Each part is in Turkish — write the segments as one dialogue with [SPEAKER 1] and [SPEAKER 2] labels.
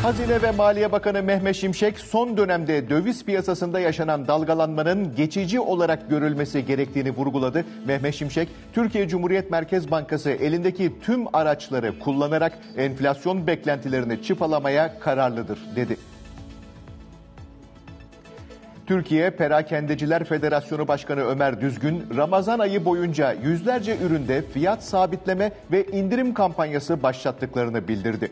[SPEAKER 1] Hazine ve Maliye Bakanı Mehmet Şimşek, son dönemde döviz piyasasında yaşanan dalgalanmanın geçici olarak görülmesi gerektiğini vurguladı. Mehmet Şimşek, Türkiye Cumhuriyet Merkez Bankası elindeki tüm araçları kullanarak enflasyon beklentilerini çıpalamaya kararlıdır, dedi. Türkiye Perakendeciler Federasyonu Başkanı Ömer Düzgün, Ramazan ayı boyunca yüzlerce üründe fiyat sabitleme ve indirim kampanyası başlattıklarını bildirdi.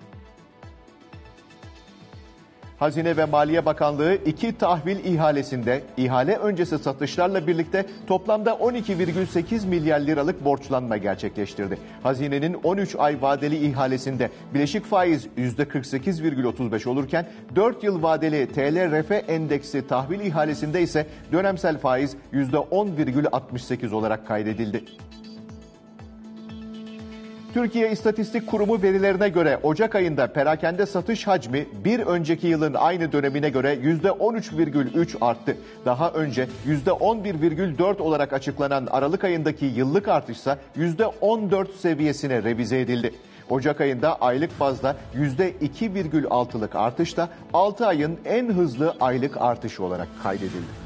[SPEAKER 1] Hazine ve Maliye Bakanlığı 2 tahvil ihalesinde ihale öncesi satışlarla birlikte toplamda 12,8 milyar liralık borçlanma gerçekleştirdi. Hazinenin 13 ay vadeli ihalesinde bileşik faiz %48,35 olurken 4 yıl vadeli TL-RF endeksi tahvil ihalesinde ise dönemsel faiz %10,68 olarak kaydedildi. Türkiye İstatistik Kurumu verilerine göre Ocak ayında perakende satış hacmi bir önceki yılın aynı dönemine göre %13,3 arttı. Daha önce %11,4 olarak açıklanan Aralık ayındaki yıllık artışsa %14 seviyesine revize edildi. Ocak ayında aylık bazda %2,6'lık artış da 6 ayın en hızlı aylık artışı olarak kaydedildi.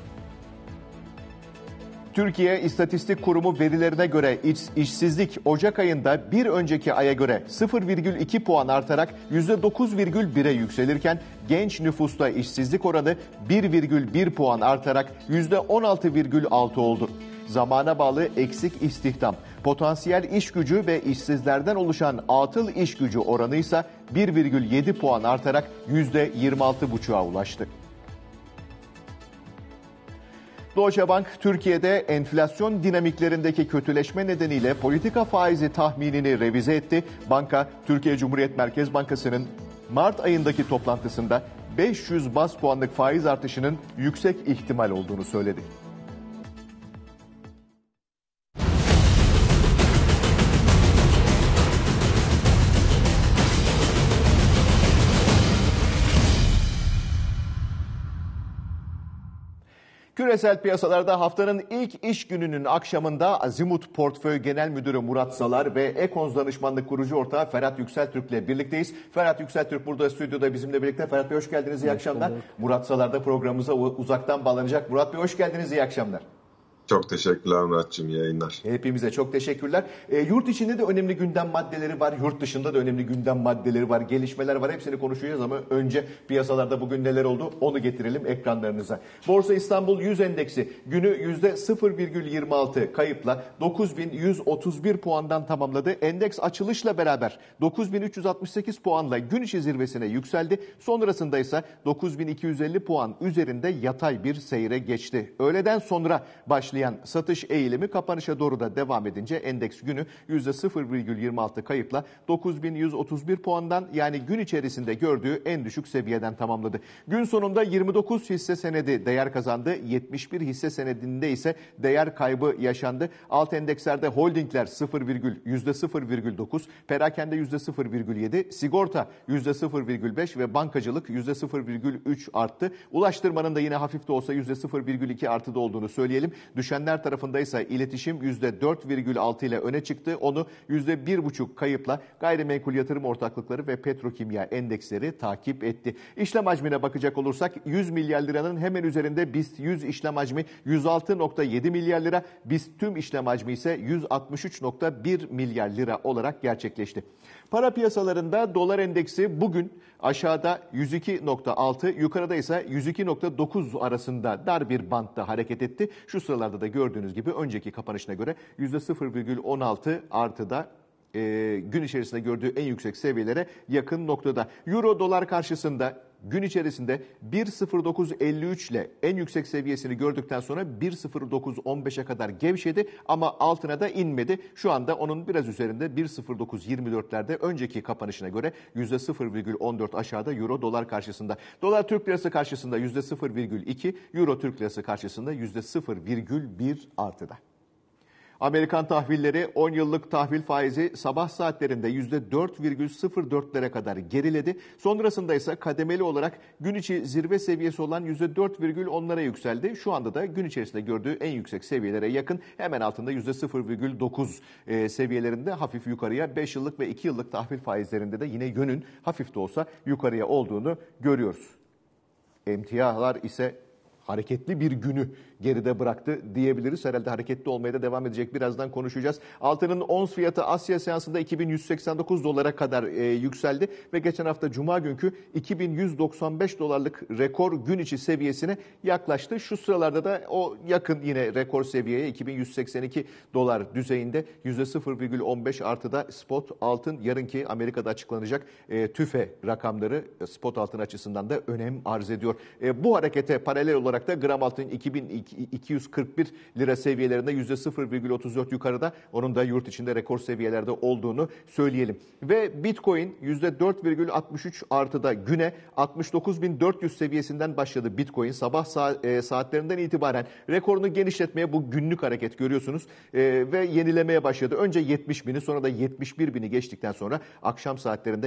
[SPEAKER 1] Türkiye İstatistik Kurumu verilerine göre işsizlik Ocak ayında bir önceki aya göre 0,2 puan artarak %9,1'e yükselirken genç nüfusta işsizlik oranı 1,1 puan artarak %16,6 oldu. Zamana bağlı eksik istihdam, potansiyel iş gücü ve işsizlerden oluşan atıl iş gücü oranı ise 1,7 puan artarak %26,5'a ulaştı. Deutsche Bank, Türkiye'de enflasyon dinamiklerindeki kötüleşme nedeniyle politika faizi tahminini revize etti. Banka, Türkiye Cumhuriyet Merkez Bankası'nın Mart ayındaki toplantısında 500 baz puanlık faiz artışının yüksek ihtimal olduğunu söyledi. Küresel piyasalarda haftanın ilk iş gününün akşamında Azimut Portföy Genel Müdürü Murat Salar ve Ekons Danışmanlık Kurucu Ortağı Ferhat Yükseltürk ile birlikteyiz. Ferhat Yükseltürk burada stüdyoda bizimle birlikte. Ferhat Bey hoş geldiniz, iyi akşamlar. Murat Salar da programımıza uzaktan bağlanacak. Murat Bey hoş geldiniz, iyi akşamlar.
[SPEAKER 2] Çok teşekkürler Murat'cığım, iyi yayınlar.
[SPEAKER 1] Hepimize çok teşekkürler. Yurt içinde de önemli gündem maddeleri var, yurt dışında da önemli gündem maddeleri var, gelişmeler var. Hepsini konuşacağız ama önce piyasalarda bugün neler oldu onu getirelim ekranlarınıza. Borsa İstanbul 100 endeksi günü %0,26 kayıpla 9.131 puandan tamamladı. Endeks açılışla beraber 9.368 puanla gün içi zirvesine yükseldi. Sonrasında ise 9.250 puan üzerinde yatay bir seyre geçti. Öğleden sonra başlayan satış eğilimi kapanışa doğru da devam edince endeks günü %0,26 kayıpla 9.131 puandan, yani gün içerisinde gördüğü en düşük seviyeden tamamladı. Gün sonunda 29 hisse senedi değer kazandı. 71 hisse senedinde ise değer kaybı yaşandı. Alt endekslerde holdingler %0,9, perakende %0,7, sigorta %0,5 ve bankacılık %0,3 arttı. Ulaştırmanın da yine hafif de olsa %0,2 artıda olduğunu söyleyelim. Düşenler tarafında ise iletişim %4,6 ile öne çıktı. Onu %1,5 kayıpla gayrimenkul yatırım ortaklıkları ve petrokimya endeksleri takip etti. İşlem hacmine bakacak olursak 100 milyar liranın hemen üzerinde BIST 100 işlem hacmi 106,7 milyar lira. BIST tüm işlem hacmi ise 163,1 milyar lira olarak gerçekleşti. Para piyasalarında dolar endeksi bugün aşağıda 102,6, yukarıda ise 102,9 arasında dar bir bantta hareket etti. Şu sıralarda da gördüğünüz gibi önceki kapanışına göre %0,16 artıda gün içerisinde gördüğü en yüksek seviyelere yakın noktada. Euro dolar karşısında gün içerisinde 1.0953 ile en yüksek seviyesini gördükten sonra 1.0915'e kadar gevşedi ama altına da inmedi. Şu anda onun biraz üzerinde 1.0924'lerde önceki kapanışına göre %0,14 aşağıda Euro dolar karşısında. Dolar Türk lirası karşısında %0,2, Euro Türk lirası karşısında %0,1 artıda. Amerikan tahvilleri 10 yıllık tahvil faizi sabah saatlerinde %4,04'lere kadar geriledi. Sonrasında ise kademeli olarak gün içi zirve seviyesi olan %4,10'lara yükseldi. Şu anda da gün içerisinde gördüğü en yüksek seviyelere yakın, hemen altında %0,9 seviyelerinde hafif yukarıya. 5 yıllık ve 2 yıllık tahvil faizlerinde de yine yönün hafif de olsa yukarıya olduğunu görüyoruz. Emtialar ise hareketli bir günü geride bıraktı diyebiliriz. Herhalde hareketli olmaya da devam edecek. Birazdan konuşacağız. Altının ons fiyatı Asya seansında 2189 dolara kadar yükseldi ve geçen hafta Cuma günkü 2195 dolarlık rekor gün içi seviyesine yaklaştı. Şu sıralarda da o yakın yine rekor seviyeye 2182 dolar düzeyinde %0,15 artıda spot altın. Yarınki Amerika'da açıklanacak TÜFE rakamları spot altın açısından da önem arz ediyor. Bu harekete paralel olarak da gram altın 2241 lira seviyelerinde %0,34 yukarıda. Onun da yurt içinde rekor seviyelerde olduğunu söyleyelim. Ve Bitcoin %4,63 artıda güne 69.400 seviyesinden başladı Bitcoin. Sabah saatlerinden itibaren rekorunu genişletmeye, bu günlük hareket görüyorsunuz, ve yenilemeye başladı. Önce 70.000'i, sonra da 71.000'i geçtikten sonra akşam saatlerinde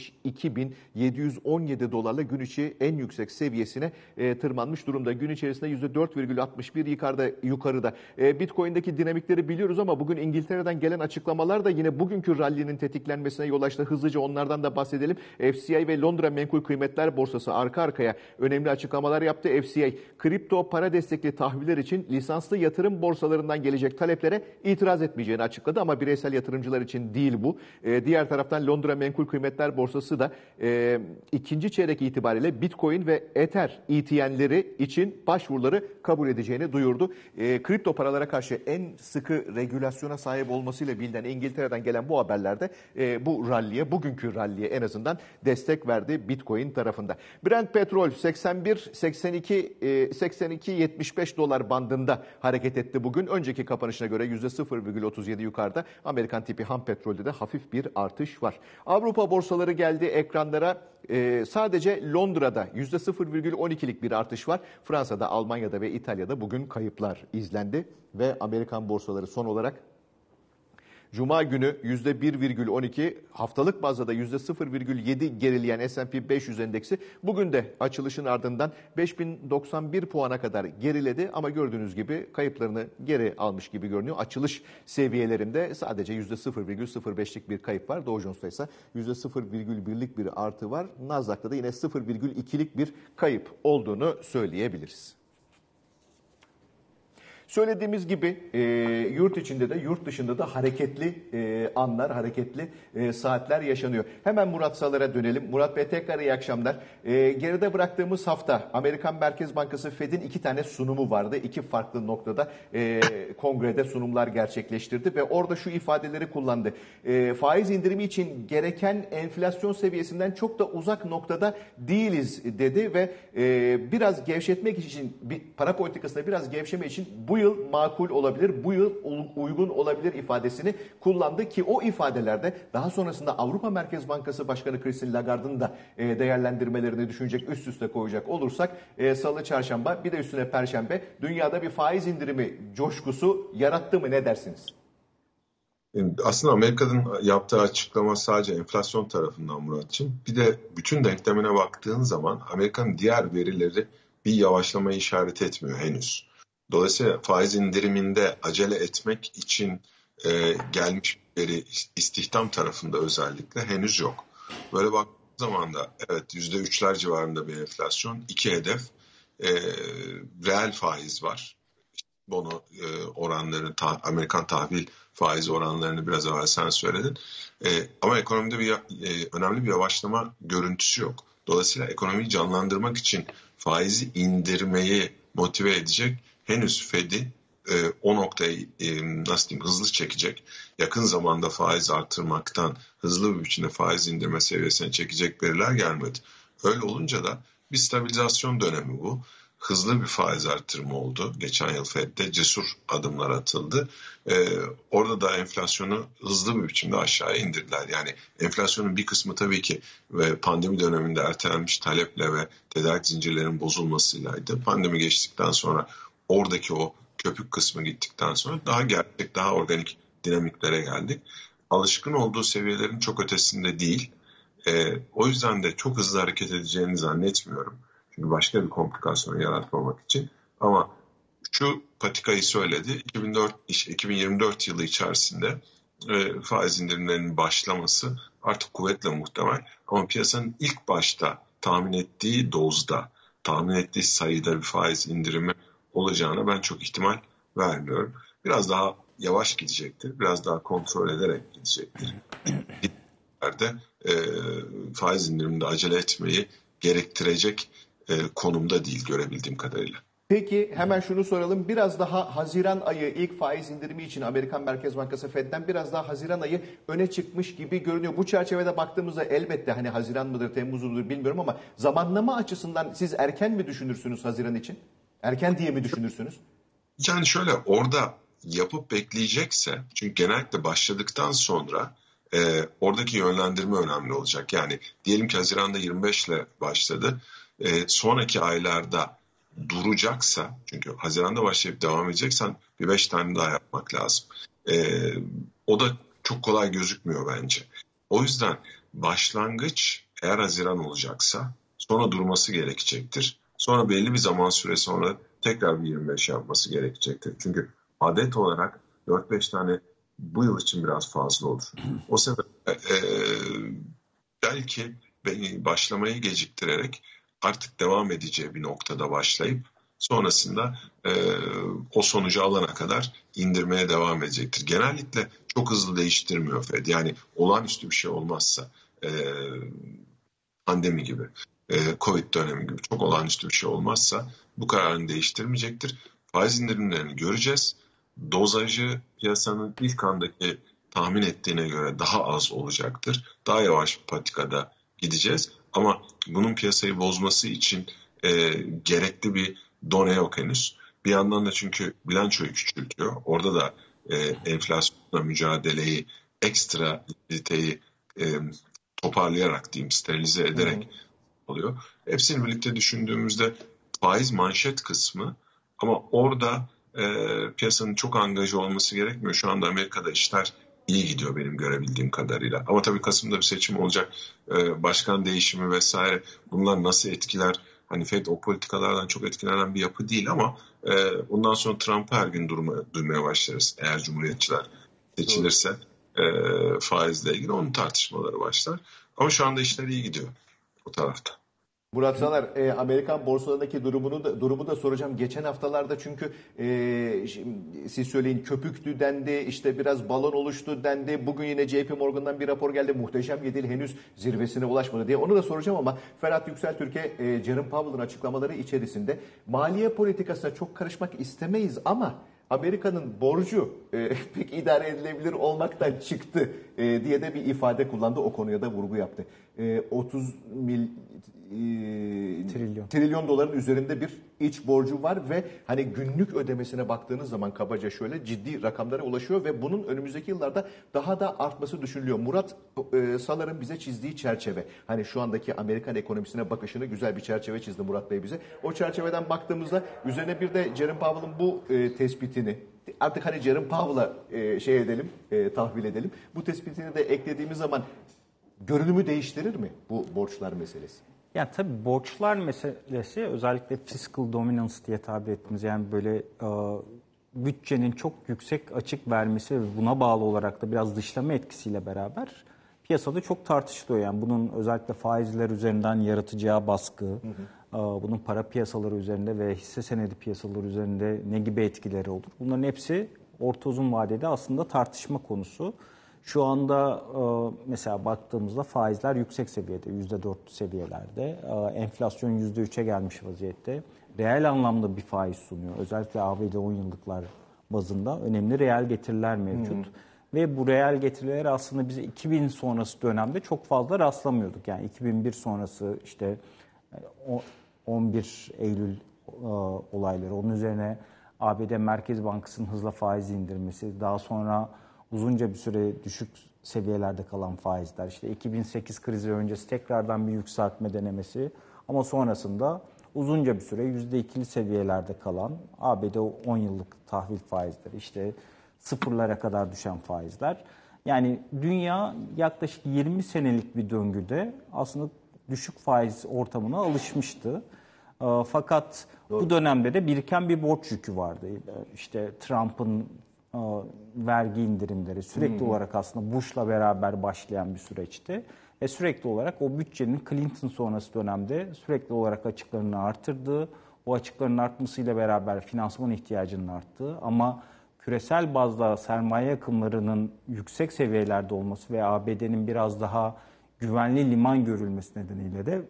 [SPEAKER 1] 72.717 dolarla gün içi en yüksek seviyesine tırmanmış durumda. Gün içerisinde %4,61 yukarıda. Bitcoin'deki dinamikleri biliyoruz ama bugün İngiltere'den gelen açıklamalar da yine bugünkü rallinin tetiklenmesine yol açtı. Hızlıca onlardan da bahsedelim. FCA ve Londra Menkul Kıymetler Borsası arka arkaya önemli açıklamalar yaptı. FCA, kripto para destekli tahviller için lisanslı yatırım borsalarından gelecek taleplere itiraz etmeyeceğini açıkladı ama bireysel yatırımcılar için değil bu. Diğer taraftan Londra Menkul Kıymetler Borsası da ikinci çeyrek itibariyle Bitcoin ve Ether ETN'leri için başvuruları kabul edeceğini duyurdu. Kripto paralara karşı en sıkı regülasyona sahip olmasıyla bilinen İngiltere'den gelen bu haberlerde bu ralliye, bugünkü ralliye en azından destek verdi Bitcoin tarafında. Brent petrol 82-75 dolar bandında hareket etti bugün. Önceki kapanışına göre %0,37 yukarıda. Amerikan tipi ham petrolde de hafif bir artış var. Avrupa borsaları geldi ekranlara. Sadece Londra'da %0,12'lik bir artış var. Fransa'da, Almanya'da ve İtalya'da bugün kayıplar izlendi ve Amerikan borsaları son olarak Cuma günü %1,12, haftalık bazda da %0,7 gerileyen S&P 500 endeksi bugün de açılışın ardından 5091 puana kadar geriledi ama gördüğünüz gibi kayıplarını geri almış gibi görünüyor. Açılış seviyelerinde sadece %0,05'lik bir kayıp var. Dow Jones'ta ise %0,1'lik bir artı var. Nasdaq'ta da yine 0,2'lik bir kayıp olduğunu söyleyebiliriz. Söylediğimiz gibi yurt içinde de yurt dışında da hareketli anlar, hareketli saatler yaşanıyor. Hemen Murat Salar'a dönelim. Murat Bey, tekrar iyi akşamlar. Geride bıraktığımız hafta Amerikan Merkez Bankası Fed'in 2 tane sunumu vardı. 2 farklı noktada kongrede sunumlar gerçekleştirdi ve orada şu ifadeleri kullandı. Faiz indirimi için gereken enflasyon seviyesinden çok da uzak noktada değiliz dedi ve biraz gevşetmek için, para politikasında biraz gevşeme için bu yıl makul olabilir, bu yıl uygun olabilir ifadesini kullandı ki o ifadelerde daha sonrasında Avrupa Merkez Bankası Başkanı Christine Lagarde'ın da değerlendirmelerini düşünecek, üst üste koyacak olursak Salı, Çarşamba, bir de üstüne Perşembe dünyada bir faiz indirimi coşkusu yarattı mı, ne dersiniz?
[SPEAKER 2] Aslında Amerika'nın yaptığı açıklama sadece enflasyon tarafından Muratçığım. Bir de bütün denklemine baktığın zaman Amerika'nın diğer verileri bir yavaşlamaya işaret etmiyor henüz. Dolayısıyla faiz indiriminde acele etmek için gelmiş veri istihdam tarafında özellikle henüz yok. Böyle baktığım zaman da evet %3'ler civarında bir enflasyon, 2 hedef, reel faiz var. Bono oranlarını, Amerikan tahvil faiz oranlarını biraz evvel sen söyledin. Ama ekonomide önemli bir yavaşlama görüntüsü yok. Dolayısıyla ekonomiyi canlandırmak için faizi indirmeyi motive edecek henüz Fed'i o noktayı nasıl diyeyim, hızlı çekecek, yakın zamanda faiz artırmaktan hızlı bir biçimde faiz indirme seviyesine çekecek veriler gelmedi. Öyle olunca da bir stabilizasyon dönemi bu. Hızlı bir faiz artırımı oldu. Geçen yıl Fed'de cesur adımlar atıldı. Orada da enflasyonu hızlı bir biçimde aşağıya indirdiler. Yani enflasyonun bir kısmı tabii ki pandemi döneminde ertelenmiş taleple ve tedarik zincirlerinin bozulmasıylaydı. Pandemi geçtikten sonra oradaki o köpük kısmı gittikten sonra daha gerçek, daha organik dinamiklere geldik. Alışkın olduğu seviyelerin çok ötesinde değil. O yüzden de çok hızlı hareket edeceğini zannetmiyorum. Çünkü başka bir komplikasyon yaratmamak için. Ama şu patikayı söyledi. 2024 yılı içerisinde faiz indirimlerinin başlaması artık kuvvetle muhtemel. Ama piyasanın ilk başta tahmin ettiği dozda, tahmin ettiği sayıda bir faiz indirimi olacağına ben çok ihtimal vermiyorum. Biraz daha yavaş gidecektir. Biraz daha kontrol ederek gidecektir. Yerde faiz indiriminde acele etmeyi gerektirecek konumda değil görebildiğim kadarıyla.
[SPEAKER 1] Peki hemen şunu soralım. Biraz daha Haziran ayı ilk faiz indirimi için Amerikan Merkez Bankası Fed'den biraz daha Haziran ayı öne çıkmış gibi görünüyor. Bu çerçevede baktığımızda elbette hani Haziran mıdır, Temmuz mudur bilmiyorum ama zamanlama açısından siz erken mi düşünürsünüz Haziran için? Erken diye mi düşünürsünüz?
[SPEAKER 2] Yani şöyle orada yapıp bekleyecekse çünkü genellikle başladıktan sonra oradaki yönlendirme önemli olacak. Yani diyelim ki Haziran'da 25 ile başladı. Sonraki aylarda duracaksa çünkü Haziran'da başlayıp devam edeceksen bir 5 tane daha yapmak lazım. O da çok kolay gözükmüyor bence. O yüzden başlangıç eğer Haziran olacaksa sonra durması gerekecektir. Sonra belli bir zaman süre sonra tekrar bir 25 yapması gerekecektir. Çünkü adet olarak 4-5 tane bu yıl için biraz fazla olur. O sebeple belki başlamayı geciktirerek artık devam edeceği bir noktada başlayıp sonrasında o sonucu alana kadar indirmeye devam edecektir. Genellikle çok hızlı değiştirmiyor Fed. Yani olağanüstü bir şey olmazsa pandemi gibi, Covid dönemi gibi çok olağanüstü bir şey olmazsa bu kararını değiştirmeyecektir. Faiz indirimlerini göreceğiz. Dozajı piyasanın ilk andaki tahmin ettiğine göre daha az olacaktır. Daha yavaş bir patikada gideceğiz. Ama bunun piyasayı bozması için gerekli bir done yok henüz. Bir yandan da çünkü bilançoyu küçültüyor. Orada da enflasyonla mücadeleyi, ekstra likiditeyi toparlayarak diyeyim, sterilize ederek oluyor. Hepsini birlikte düşündüğümüzde faiz manşet kısmı ama orada piyasanın çok angaja olması gerekmiyor. Şu anda Amerika'da işler iyi gidiyor benim görebildiğim kadarıyla. Ama tabii Kasım'da bir seçim olacak. Başkan değişimi vesaire bunlar nasıl etkiler? Hani Fed o politikalardan çok etkilenen bir yapı değil ama bundan sonra Trump'ı her gün duymaya başlarız. Eğer Cumhuriyetçiler seçilirse faizle ilgili onun tartışmaları başlar. Ama şu anda işler iyi gidiyor o tarafta.
[SPEAKER 1] Murat Saner, Amerikan borsalarındaki durumu da soracağım. Geçen haftalarda çünkü siz söyleyin köpüktü dendi, işte biraz balon oluştu dendi. Bugün yine JP Morgan'dan bir rapor geldi. Muhteşem yedil henüz zirvesine ulaşmadı diye. Onu da soracağım ama Ferhat Yükseltürk'e Jerome Powell'ın açıklamaları içerisinde maliye politikasına çok karışmak istemeyiz ama Amerika'nın borcu pek idare edilebilir olmaktan çıktı diye de bir ifade kullandı. O konuya da vurgu yaptı. 30 trilyon doların üzerinde bir iç borcu var ve hani günlük ödemesine baktığınız zaman kabaca şöyle ciddi rakamlara ulaşıyor ve bunun önümüzdeki yıllarda daha da artması düşünülüyor. Murat Salar'ın bize çizdiği çerçeve, hani şu andaki Amerikan ekonomisine bakışını güzel bir çerçeve çizdi Murat Bey bize. O çerçeveden baktığımızda üzerine bir de Jerome Powell'ın bu tespitini artık hani Jerome Powell'a tahvil edelim. Bu tespitini de eklediğimiz zaman görünümü değiştirir mi bu borçlar meselesi?
[SPEAKER 3] Yani tabii borçlar meselesi özellikle fiscal dominance diye tabir ettiğimiz yani böyle bütçenin çok yüksek açık vermesi ve buna bağlı olarak da biraz dışlama etkisiyle beraber piyasada çok tartışılıyor. Yani bunun özellikle faizler üzerinden yaratacağı baskı, bunun para piyasaları üzerinde ve hisse senedi piyasaları üzerinde ne gibi etkileri olur? Bunların hepsi orta uzun vadede aslında tartışma konusu. Şu anda mesela baktığımızda faizler yüksek seviyede, %4 seviyelerde. Enflasyon %3'e gelmiş vaziyette. Reel anlamda bir faiz sunuyor. Özellikle ABD 10 yıllıklar bazında önemli reel getiriler mevcut. Ve bu reel getiriler aslında bize 2000 sonrası dönemde çok fazla rastlamıyorduk. Yani 2001 sonrası işte 11 Eylül olayları, onun üzerine ABD Merkez Bankası'nın hızla faiz indirmesi, daha sonra uzunca bir süre düşük seviyelerde kalan faizler, işte 2008 krizi öncesi tekrardan bir yükseltme denemesi ama sonrasında uzunca bir süre %2'li seviyelerde kalan ABD 10 yıllık tahvil faizleri, işte sıfırlara kadar düşen faizler. Yani dünya yaklaşık 20 senelik bir döngüde aslında düşük faiz ortamına alışmıştı. Fakat bu dönemde de biriken bir borç yükü vardı. İşte Trump'ın vergi indirimleri sürekli olarak aslında Bush'la beraber başlayan bir süreçti. Ve sürekli olarak o bütçenin Clinton sonrası dönemde sürekli olarak açıklarını artırdığı, o açıkların artmasıyla beraber finansman ihtiyacının arttığı ama küresel bazda sermaye akımlarının yüksek seviyelerde olması ve ABD'nin biraz daha güvenli liman görülmesi nedeniyle de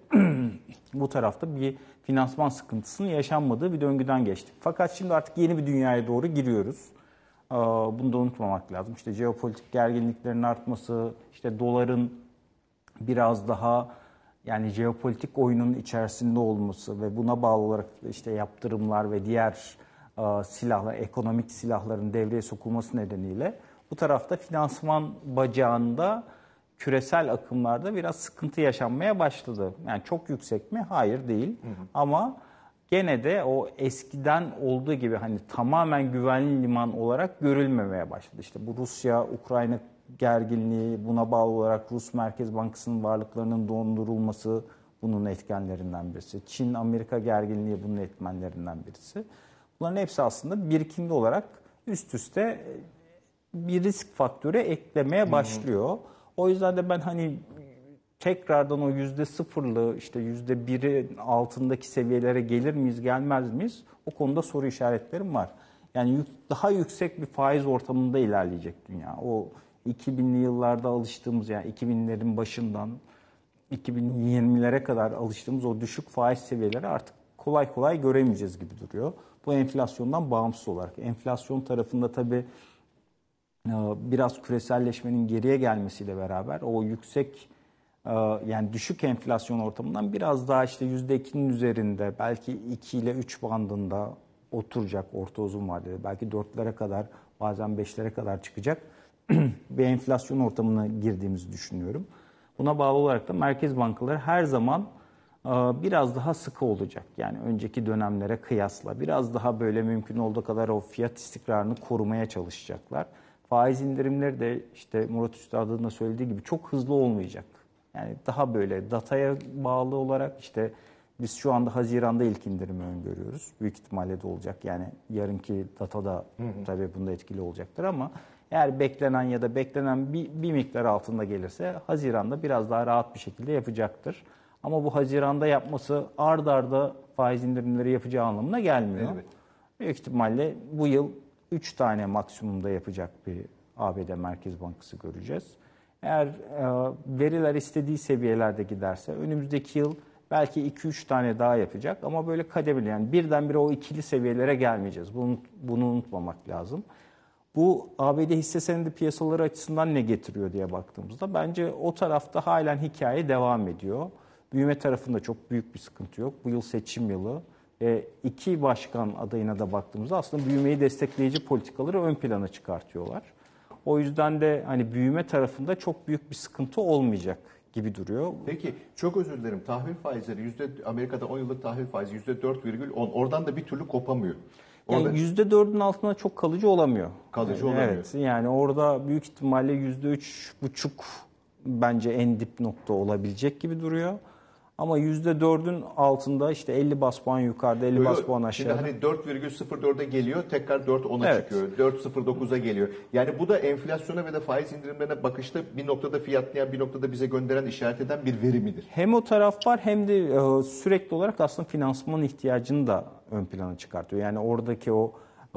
[SPEAKER 3] bu tarafta bir finansman sıkıntısının yaşanmadığı bir döngüden geçtik. Fakat şimdi artık yeni bir dünyaya doğru giriyoruz. Bunu da unutmamak lazım. İşte jeopolitik gerginliklerin artması, işte doların biraz daha yani jeopolitik oyunun içerisinde olması ve buna bağlı olarak işte yaptırımlar ve diğer silahlar, ekonomik silahların devreye sokulması nedeniyle bu tarafta finansman bacağında küresel akımlarda biraz sıkıntı yaşanmaya başladı. Yani çok yüksek mi? Hayır değil. Ama gene de o eskiden olduğu gibi hani tamamen güvenli liman olarak görülmemeye başladı. İşte bu Rusya-Ukrayna gerginliği, buna bağlı olarak Rus Merkez Bankası'nın varlıklarının dondurulması bunun etkenlerinden birisi. Çin-Amerika gerginliği bunun etmenlerinden birisi. Bunların hepsi aslında birikimli olarak üst üste bir risk faktörü eklemeye başlıyor. O yüzden de ben hani tekrardan o %0'lı işte %1'in altındaki seviyelere gelir miyiz gelmez miyiz? O konuda soru işaretlerim var. Yani daha yüksek bir faiz ortamında ilerleyecek dünya. O 2000'li yıllarda alıştığımız yani 2000'lerin başından 2020'lere kadar alıştığımız o düşük faiz seviyeleri artık kolay kolay göremeyeceğiz gibi duruyor. Bu enflasyondan bağımsız olarak. Enflasyon tarafında tabii biraz küreselleşmenin geriye gelmesiyle beraber o yüksek yani düşük enflasyon ortamından biraz daha işte %2'nin üzerinde belki 2 ile 3 bandında oturacak orta uzun vadede. Belki 4'lere kadar bazen 5'lere kadar çıkacak bir enflasyon ortamına girdiğimizi düşünüyorum. Buna bağlı olarak da merkez bankaları her zaman biraz daha sıkı olacak. Yani önceki dönemlere kıyasla biraz daha böyle mümkün olduğu kadar o fiyat istikrarını korumaya çalışacaklar. Faiz indirimleri de işte Murat Üstad'ın da söylediği gibi çok hızlı olmayacak. Yani daha böyle dataya bağlı olarak işte biz şu anda Haziran'da ilk indirimi öngörüyoruz. Büyük ihtimalle de olacak. Yani yarınki data da tabii bunda etkili olacaktır ama eğer beklenen ya da beklenen bir miktar altında gelirse Haziran'da biraz daha rahat bir şekilde yapacaktır. Ama bu Haziran'da yapması ard arda faiz indirimleri yapacağı anlamına gelmiyor. Evet. Büyük ihtimalle bu yıl 3 tane maksimumda yapacak bir ABD Merkez Bankası göreceğiz. Eğer veriler istediği seviyelerde giderse önümüzdeki yıl belki 2-3 tane daha yapacak ama böyle kademeli yani birdenbire o ikili seviyelere gelmeyeceğiz. Bunu unutmamak lazım. Bu ABD hisse senedi piyasaları açısından ne getiriyor diye baktığımızda bence o tarafta halen hikaye devam ediyor. Büyüme tarafında çok büyük bir sıkıntı yok. Bu yıl seçim yılı. İki başkan adayına da baktığımızda aslında büyümeyi destekleyici politikaları ön plana çıkartıyorlar. O yüzden de hani büyüme tarafında çok büyük bir sıkıntı olmayacak gibi duruyor.
[SPEAKER 1] Peki çok özür dilerim. Tahvil faizleri Amerika'da 10 yıllık tahvil faizi %4,10. Oradan da bir türlü kopamıyor.
[SPEAKER 3] Yani %4'ün altında çok kalıcı olamıyor.
[SPEAKER 1] Kalıcı olamıyor.
[SPEAKER 3] Evet, yani orada büyük ihtimalle %3,5 bence en dip nokta olabilecek gibi duruyor. Ama %4'ün altında işte 50 bas puan yukarıda, 50 bas puan aşağıda.
[SPEAKER 1] Şimdi hani 4,04'e geliyor, tekrar 4,10'a çıkıyor. 4,09'a geliyor. Yani bu da enflasyona ve de faiz indirimlerine bakışta bir noktada fiyatlayan, bir noktada bize gönderen, işaret eden bir veri midir?
[SPEAKER 3] Hem o taraf var hem de sürekli olarak aslında finansman ihtiyacını da ön plana çıkartıyor. Yani oradaki o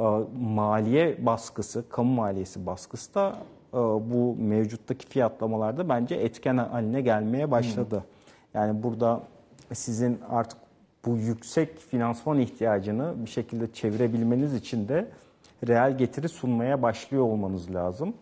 [SPEAKER 3] maliye baskısı, kamu maliyesi baskısı da bu mevcuttaki fiyatlamalarda bence etken haline gelmeye başladı. Yani burada sizin artık bu yüksek finansman ihtiyacını bir şekilde çevirebilmeniz için de reel getiri sunmaya başlıyor olmanız lazım.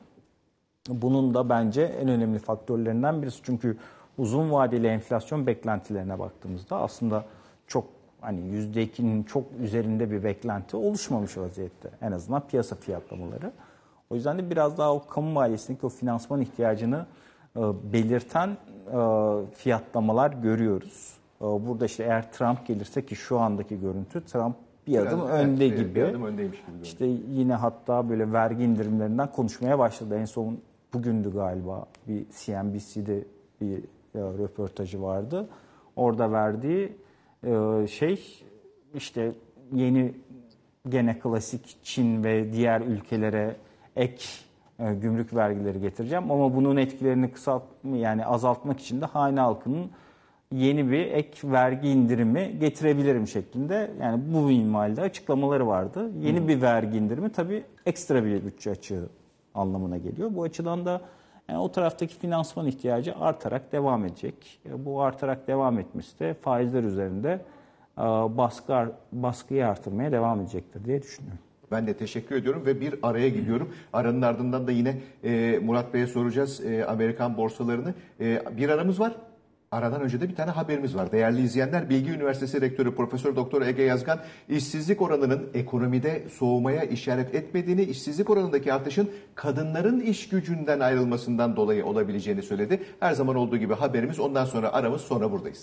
[SPEAKER 3] Bunun da bence en önemli faktörlerinden birisi. Çünkü uzun vadeli enflasyon beklentilerine baktığımızda aslında çok hani %2'nin çok üzerinde bir beklenti oluşmamış vaziyette. En azından piyasa fiyatlamaları. O yüzden de biraz daha o kamu maliyesindeki o finansman ihtiyacını belirten fiyatlamalar görüyoruz. Burada işte eğer Trump gelirse, ki şu andaki görüntü Trump bir adım
[SPEAKER 1] Evet,
[SPEAKER 3] önde
[SPEAKER 1] evet,
[SPEAKER 3] gibi.
[SPEAKER 1] bir adım öndeymiş gibi görünüyor.
[SPEAKER 3] İşte yine hatta böyle vergi indirimlerinden konuşmaya başladı. En son bugündü galiba, bir CNBC'de bir röportajı vardı. Orada verdiği şey işte yeni, gene klasik Çin ve diğer ülkelere ek gümrük vergileri getireceğim ama bunun etkilerini yani azaltmak için de hane halkının yeni bir ek vergi indirimi getirebilirim şeklinde, yani bu minvalde açıklamaları vardı. Yeni bir vergi indirimi tabii ekstra bir bütçe açığı anlamına geliyor. Bu açıdan da yani o taraftaki finansman ihtiyacı artarak devam edecek. Bu artarak devam etmesi de faizler üzerinde baskıyı artırmaya devam edecektir diye düşünüyorum.
[SPEAKER 1] Ben de teşekkür ediyorum ve bir araya gidiyorum. Aranın ardından da yine Murat Bey'e soracağız Amerikan borsalarını. Bir aramız var. Aradan önce de bir tane haberimiz var. Değerli izleyenler, Bilgi Üniversitesi Rektörü Profesör Doktor Ege Yazgan, işsizlik oranının ekonomide soğumaya işaret etmediğini, işsizlik oranındaki artışın kadınların iş gücünden ayrılmasından dolayı olabileceğini söyledi. Her zaman olduğu gibi haberimiz, ondan sonra aramız, sonra buradayız.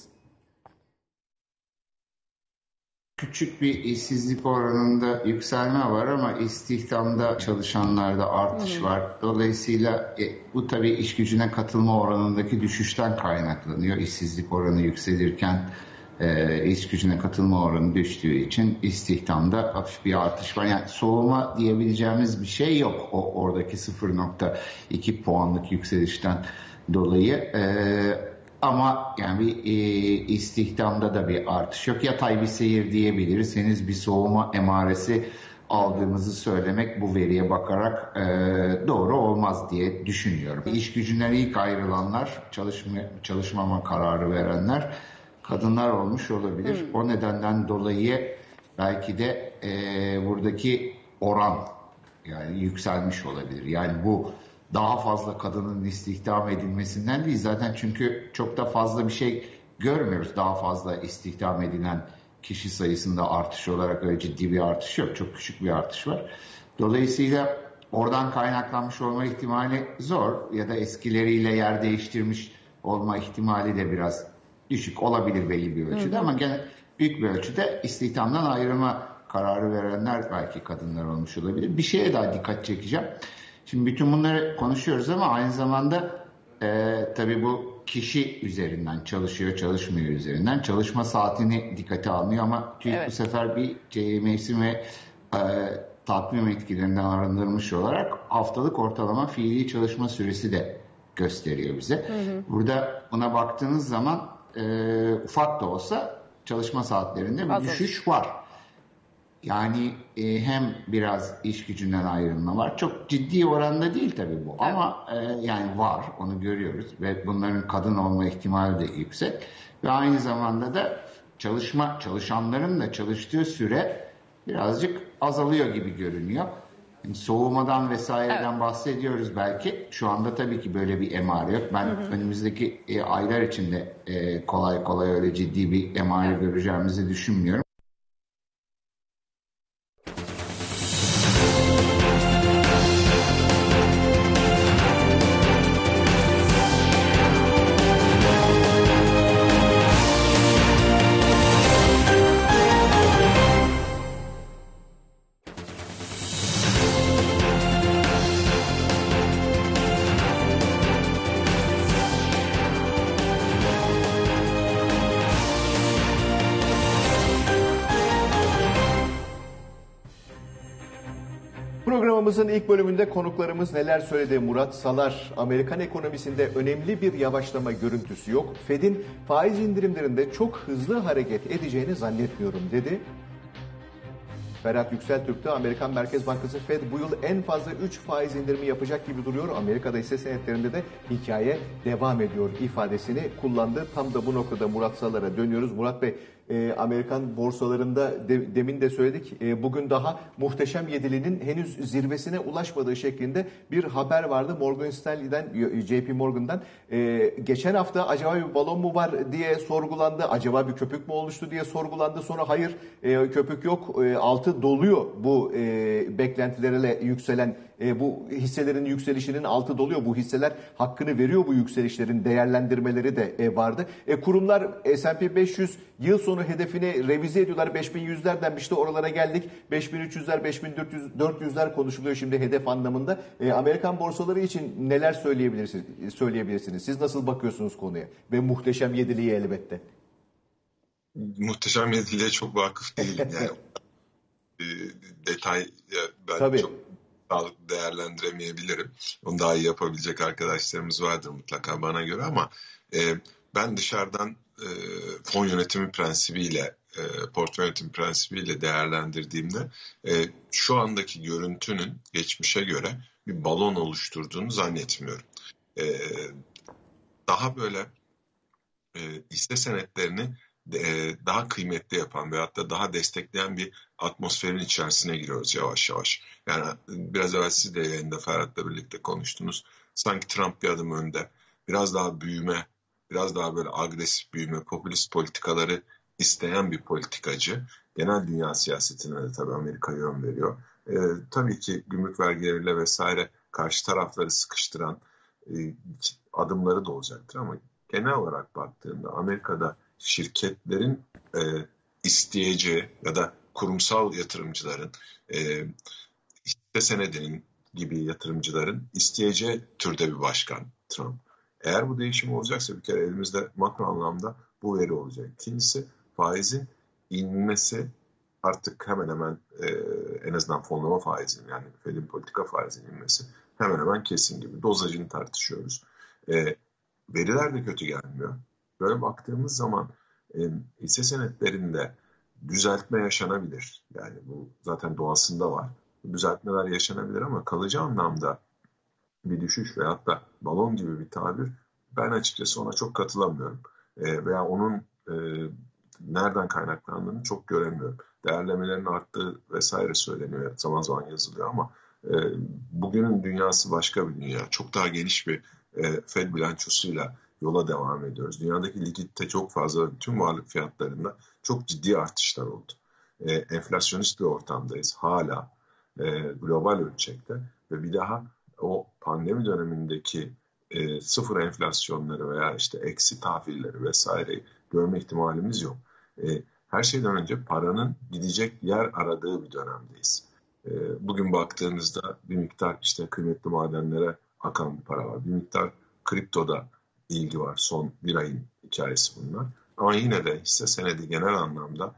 [SPEAKER 4] Küçük bir işsizlik oranında yükselme var ama istihdamda, çalışanlarda artış var. Dolayısıyla bu tabii iş gücüne katılma oranındaki düşüşten kaynaklanıyor. İşsizlik oranı yükselirken iş gücüne katılma oranı düştüğü için istihdamda hafif bir artış var. Yani soğuma diyebileceğimiz bir şey yok oradaki 0,2 puanlık yükselişten dolayı. Ama yani bir istihdamda da bir artış yok. Yatay bir seyir diyebiliriz. Henüz bir soğuma emaresi aldığımızı söylemek bu veriye bakarak doğru olmaz diye düşünüyorum. İş gücünden ilk ayrılanlar, çalışmama kararı verenler kadınlar olmuş olabilir. O nedenden dolayı belki de buradaki oran yani yükselmiş olabilir. Yani bu daha fazla kadının istihdam edilmesinden değil zaten, çünkü çok da fazla bir şey görmüyoruz. Daha fazla istihdam edilen kişi sayısında artış olarak öyle ciddi bir artış yok. Çok küçük bir artış var. Dolayısıyla oradan kaynaklanmış olma ihtimali zor ya da eskileriyle yer değiştirmiş olma ihtimali de biraz düşük olabilir belli bir ölçüde. Ama gene büyük bir ölçüde istihdamdan ayrılma kararı verenler belki kadınlar olmuş olabilir. Bir şeye daha dikkat çekeceğim. Şimdi bütün bunları konuşuyoruz ama aynı zamanda tabii bu kişi üzerinden çalışıyor, çalışmıyor üzerinden. Çalışma saatini dikkate almıyor ama TÜİK bu sefer bir mevsim ve takvim etkilerinden arındırmış olarak haftalık ortalama fiili çalışma süresi de gösteriyor bize. Burada buna baktığınız zaman ufak da olsa çalışma saatlerinde bir düşüş var. Yani hem biraz iş gücünden ayrılma var. Çok ciddi oranda değil tabii bu. Evet. Ama yani var, onu görüyoruz ve bunların kadın olma ihtimali de yüksek. Ve aynı zamanda da çalışanların da çalıştığı süre birazcık azalıyor gibi görünüyor. Yani soğumadan vesaireden bahsediyoruz belki. Şu anda tabii ki böyle bir emare yok. Ben önümüzdeki aylar içinde kolay kolay öyle ciddi bir emare göreceğimizi düşünmüyorum.
[SPEAKER 1] Programımızın ilk bölümünde konuklarımız neler söyledi? Murat Salar, Amerikan ekonomisinde önemli bir yavaşlama görüntüsü yok. Fed'in faiz indirimlerinde çok hızlı hareket edeceğini zannetmiyorum dedi. Ferhat Yükseltürk de Amerikan Merkez Bankası Fed bu yıl en fazla 3 faiz indirimi yapacak gibi duruyor. Amerika'da hisse senetlerinde de hikaye devam ediyor ifadesini kullandı. Tam da bu noktada Murat Salar'a dönüyoruz. Murat Bey, Amerikan borsalarında demin de söyledik. Bugün daha muhteşem yedilinin henüz zirvesine ulaşmadığı şeklinde bir haber vardı. Morgan Stanley'den, JP Morgan'dan. Geçen hafta acaba bir balon mu var diye sorgulandı. Acaba bir köpük mü oluştu diye sorgulandı. Sonra hayır, köpük yok. Altı doluyor bu beklentilerle yükselen, bu hisselerin yükselişinin altı doluyor. Bu hisseler hakkını veriyor, bu yükselişlerin değerlendirmeleri de vardı. Kurumlar S&P 500 yıl sonu hedefini revize ediyorlar. 5100'lerden işte oralara geldik. 5300'ler, 5400'ler konuşuluyor şimdi hedef anlamında. Amerikan borsaları için neler söyleyebilirsiniz? Siz nasıl bakıyorsunuz konuya? Ve muhteşem yediliği elbette.
[SPEAKER 2] Muhteşem yediliğe çok vakıf değilim. Yani detay ben
[SPEAKER 1] Tabii.
[SPEAKER 2] çok sağlıklı değerlendiremeyebilirim. Onu daha iyi yapabilecek arkadaşlarımız vardır mutlaka bana göre ama ben dışarıdan fon yönetimi prensibiyle, portföy yönetimi prensibiyle değerlendirdiğimde şu andaki görüntünün geçmişe göre bir balon oluşturduğunu zannetmiyorum. Daha böyle hisse senetlerini daha kıymetli yapan veyahut da daha destekleyen bir atmosferin içerisine giriyoruz yavaş yavaş. Yani biraz evvel siz de yayında Ferhat'la birlikte konuştunuz. Sanki Trump bir adım önde. Biraz daha büyüme, biraz daha böyle agresif büyüme, popülist politikaları isteyen bir politikacı. Genel dünya siyasetine de tabii Amerika yön veriyor. Tabii ki gümrük vergileriyle vesaire karşı tarafları sıkıştıran adımları da olacaktır ama genel olarak baktığında Amerika'da şirketlerin isteyeceği ya da kurumsal yatırımcıların hisse senedinin gibi yatırımcıların isteyeceği türde bir başkan Trump. Eğer bu değişim olacaksa bir kere elimizde makro anlamda bu veri olacak. İkincisi faizin inmesi artık hemen hemen en azından fonlama faizinin yani Fed'in politika faizinin inmesi hemen hemen kesin gibi. Dozajını tartışıyoruz. Veriler de kötü gelmiyor. Böyle baktığımız zaman hisse senetlerinde düzeltme yaşanabilir. Yani bu zaten doğasında var. Düzeltmeler yaşanabilir ama kalıcı anlamda bir düşüş veyahut da balon gibi bir tabir ben açıkçası ona çok katılamıyorum. Veya onun nereden kaynaklandığını çok göremiyorum. Değerlemelerin arttığı vesaire söyleniyor. Zaman zaman yazılıyor ama bugünün dünyası başka bir dünya. Çok daha geniş bir Fed bilançosuyla yola devam ediyoruz. Dünyadaki likidite çok fazla, tüm varlık fiyatlarında çok ciddi artışlar oldu. Enflasyonist bir ortamdayız hala global ölçekte ve bir daha o pandemi dönemindeki sıfır enflasyonları veya işte eksi tahvilleri vesaireyi görme ihtimalimiz yok. Her şeyden önce paranın gidecek yer aradığı bir dönemdeyiz. Bugün baktığınızda bir miktar işte kıymetli madenlere akan bir para var. Bir miktar kriptoda ilgi var. Son bir ayın hikayesi bunlar. Ama yine de hisse senedi genel anlamda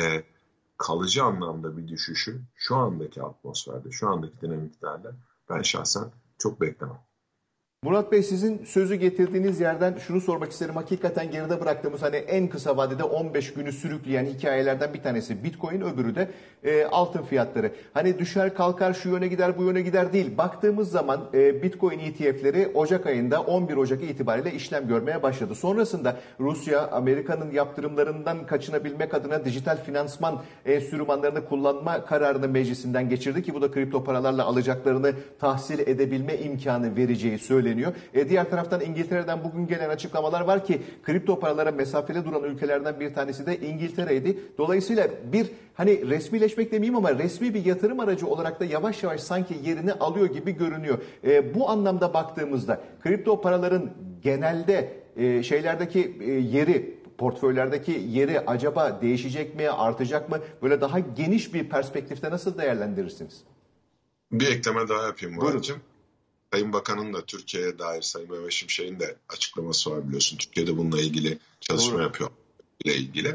[SPEAKER 2] kalıcı anlamda bir düşüşü şu andaki atmosferde, şu andaki dinamiklerle ben şahsen çok beklemem.
[SPEAKER 1] Murat Bey, sizin sözü getirdiğiniz yerden şunu sormak isterim. Hakikaten geride bıraktığımız hani en kısa vadede 15 günü sürükleyen hikayelerden bir tanesi Bitcoin, öbürü de altın fiyatları. Hani düşer kalkar, şu yöne gider bu yöne gider değil. Baktığımız zaman Bitcoin ETF'leri Ocak ayında 11 Ocak itibariyle işlem görmeye başladı. Sonrasında Rusya, Amerika'nın yaptırımlarından kaçınabilmek adına dijital finansman enstrümanlarını kullanma kararını meclisinden geçirdi ki bu da kripto paralarla alacaklarını tahsil edebilme imkanı vereceği söyleniyor. Diğer taraftan İngiltere'den bugün gelen açıklamalar var ki kripto paralara mesafeli duran ülkelerden bir tanesi de İngiltere'ydi. Dolayısıyla bir hani resmileşmek demeyeyim ama resmi bir yatırım aracı olarak da yavaş yavaş sanki yerini alıyor gibi görünüyor. Bu anlamda baktığımızda kripto paraların genelde şeylerdeki yeri, portföylerdeki yeri acaba değişecek mi, artacak mı? Böyle daha geniş bir perspektifte nasıl değerlendirirsiniz?
[SPEAKER 2] Bir ekleme daha yapayım Murat'cığım. Sayın Bakan'ın da Türkiye'ye dair Sayın Mehmet Şimşek'in de açıklaması var biliyorsun. Türkiye'de bununla ilgili çalışma yapıyor ile ilgili.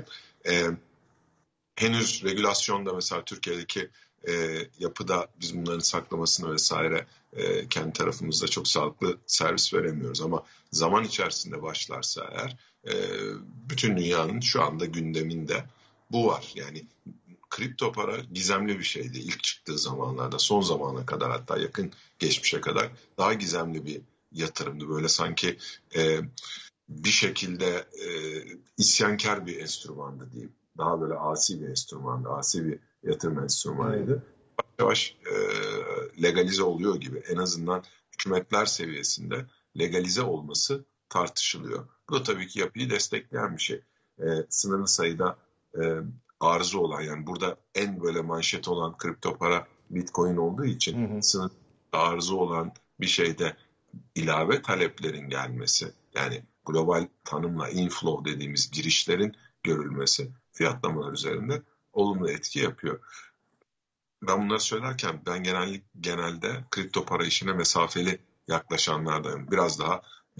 [SPEAKER 2] Henüz regülasyonda mesela Türkiye'deki yapıda biz bunların saklamasını vesaire kendi tarafımızda çok sağlıklı servis veremiyoruz. Ama zaman içerisinde başlarsa eğer bütün dünyanın şu anda gündeminde bu var. Yani kripto para gizemli bir şeydi ilk çıktığı zamanlarda, son zamana kadar hatta yakın geçmişe kadar daha gizemli bir yatırımdı. Böyle sanki bir şekilde isyankar bir enstrümandı diyeyim. daha böyle asi bir enstrümandı, asi bir yatırım enstrümanıydı. Yavaş legalize oluyor gibi. En azından hükümetler seviyesinde legalize olması tartışılıyor. Bu da tabii ki yapıyı destekleyen bir şey. Sınırlı sayıda arzı olan, yani burada en böyle manşet olan kripto para Bitcoin olduğu için sınırlı arzı olan bir şeyde ilave taleplerin gelmesi, yani global tanımla inflow dediğimiz girişlerin görülmesi fiyatlamalar üzerinde olumlu etki yapıyor. Ben bunları söylerken ben genelde kripto para işine mesafeli yaklaşanlardanım. Biraz daha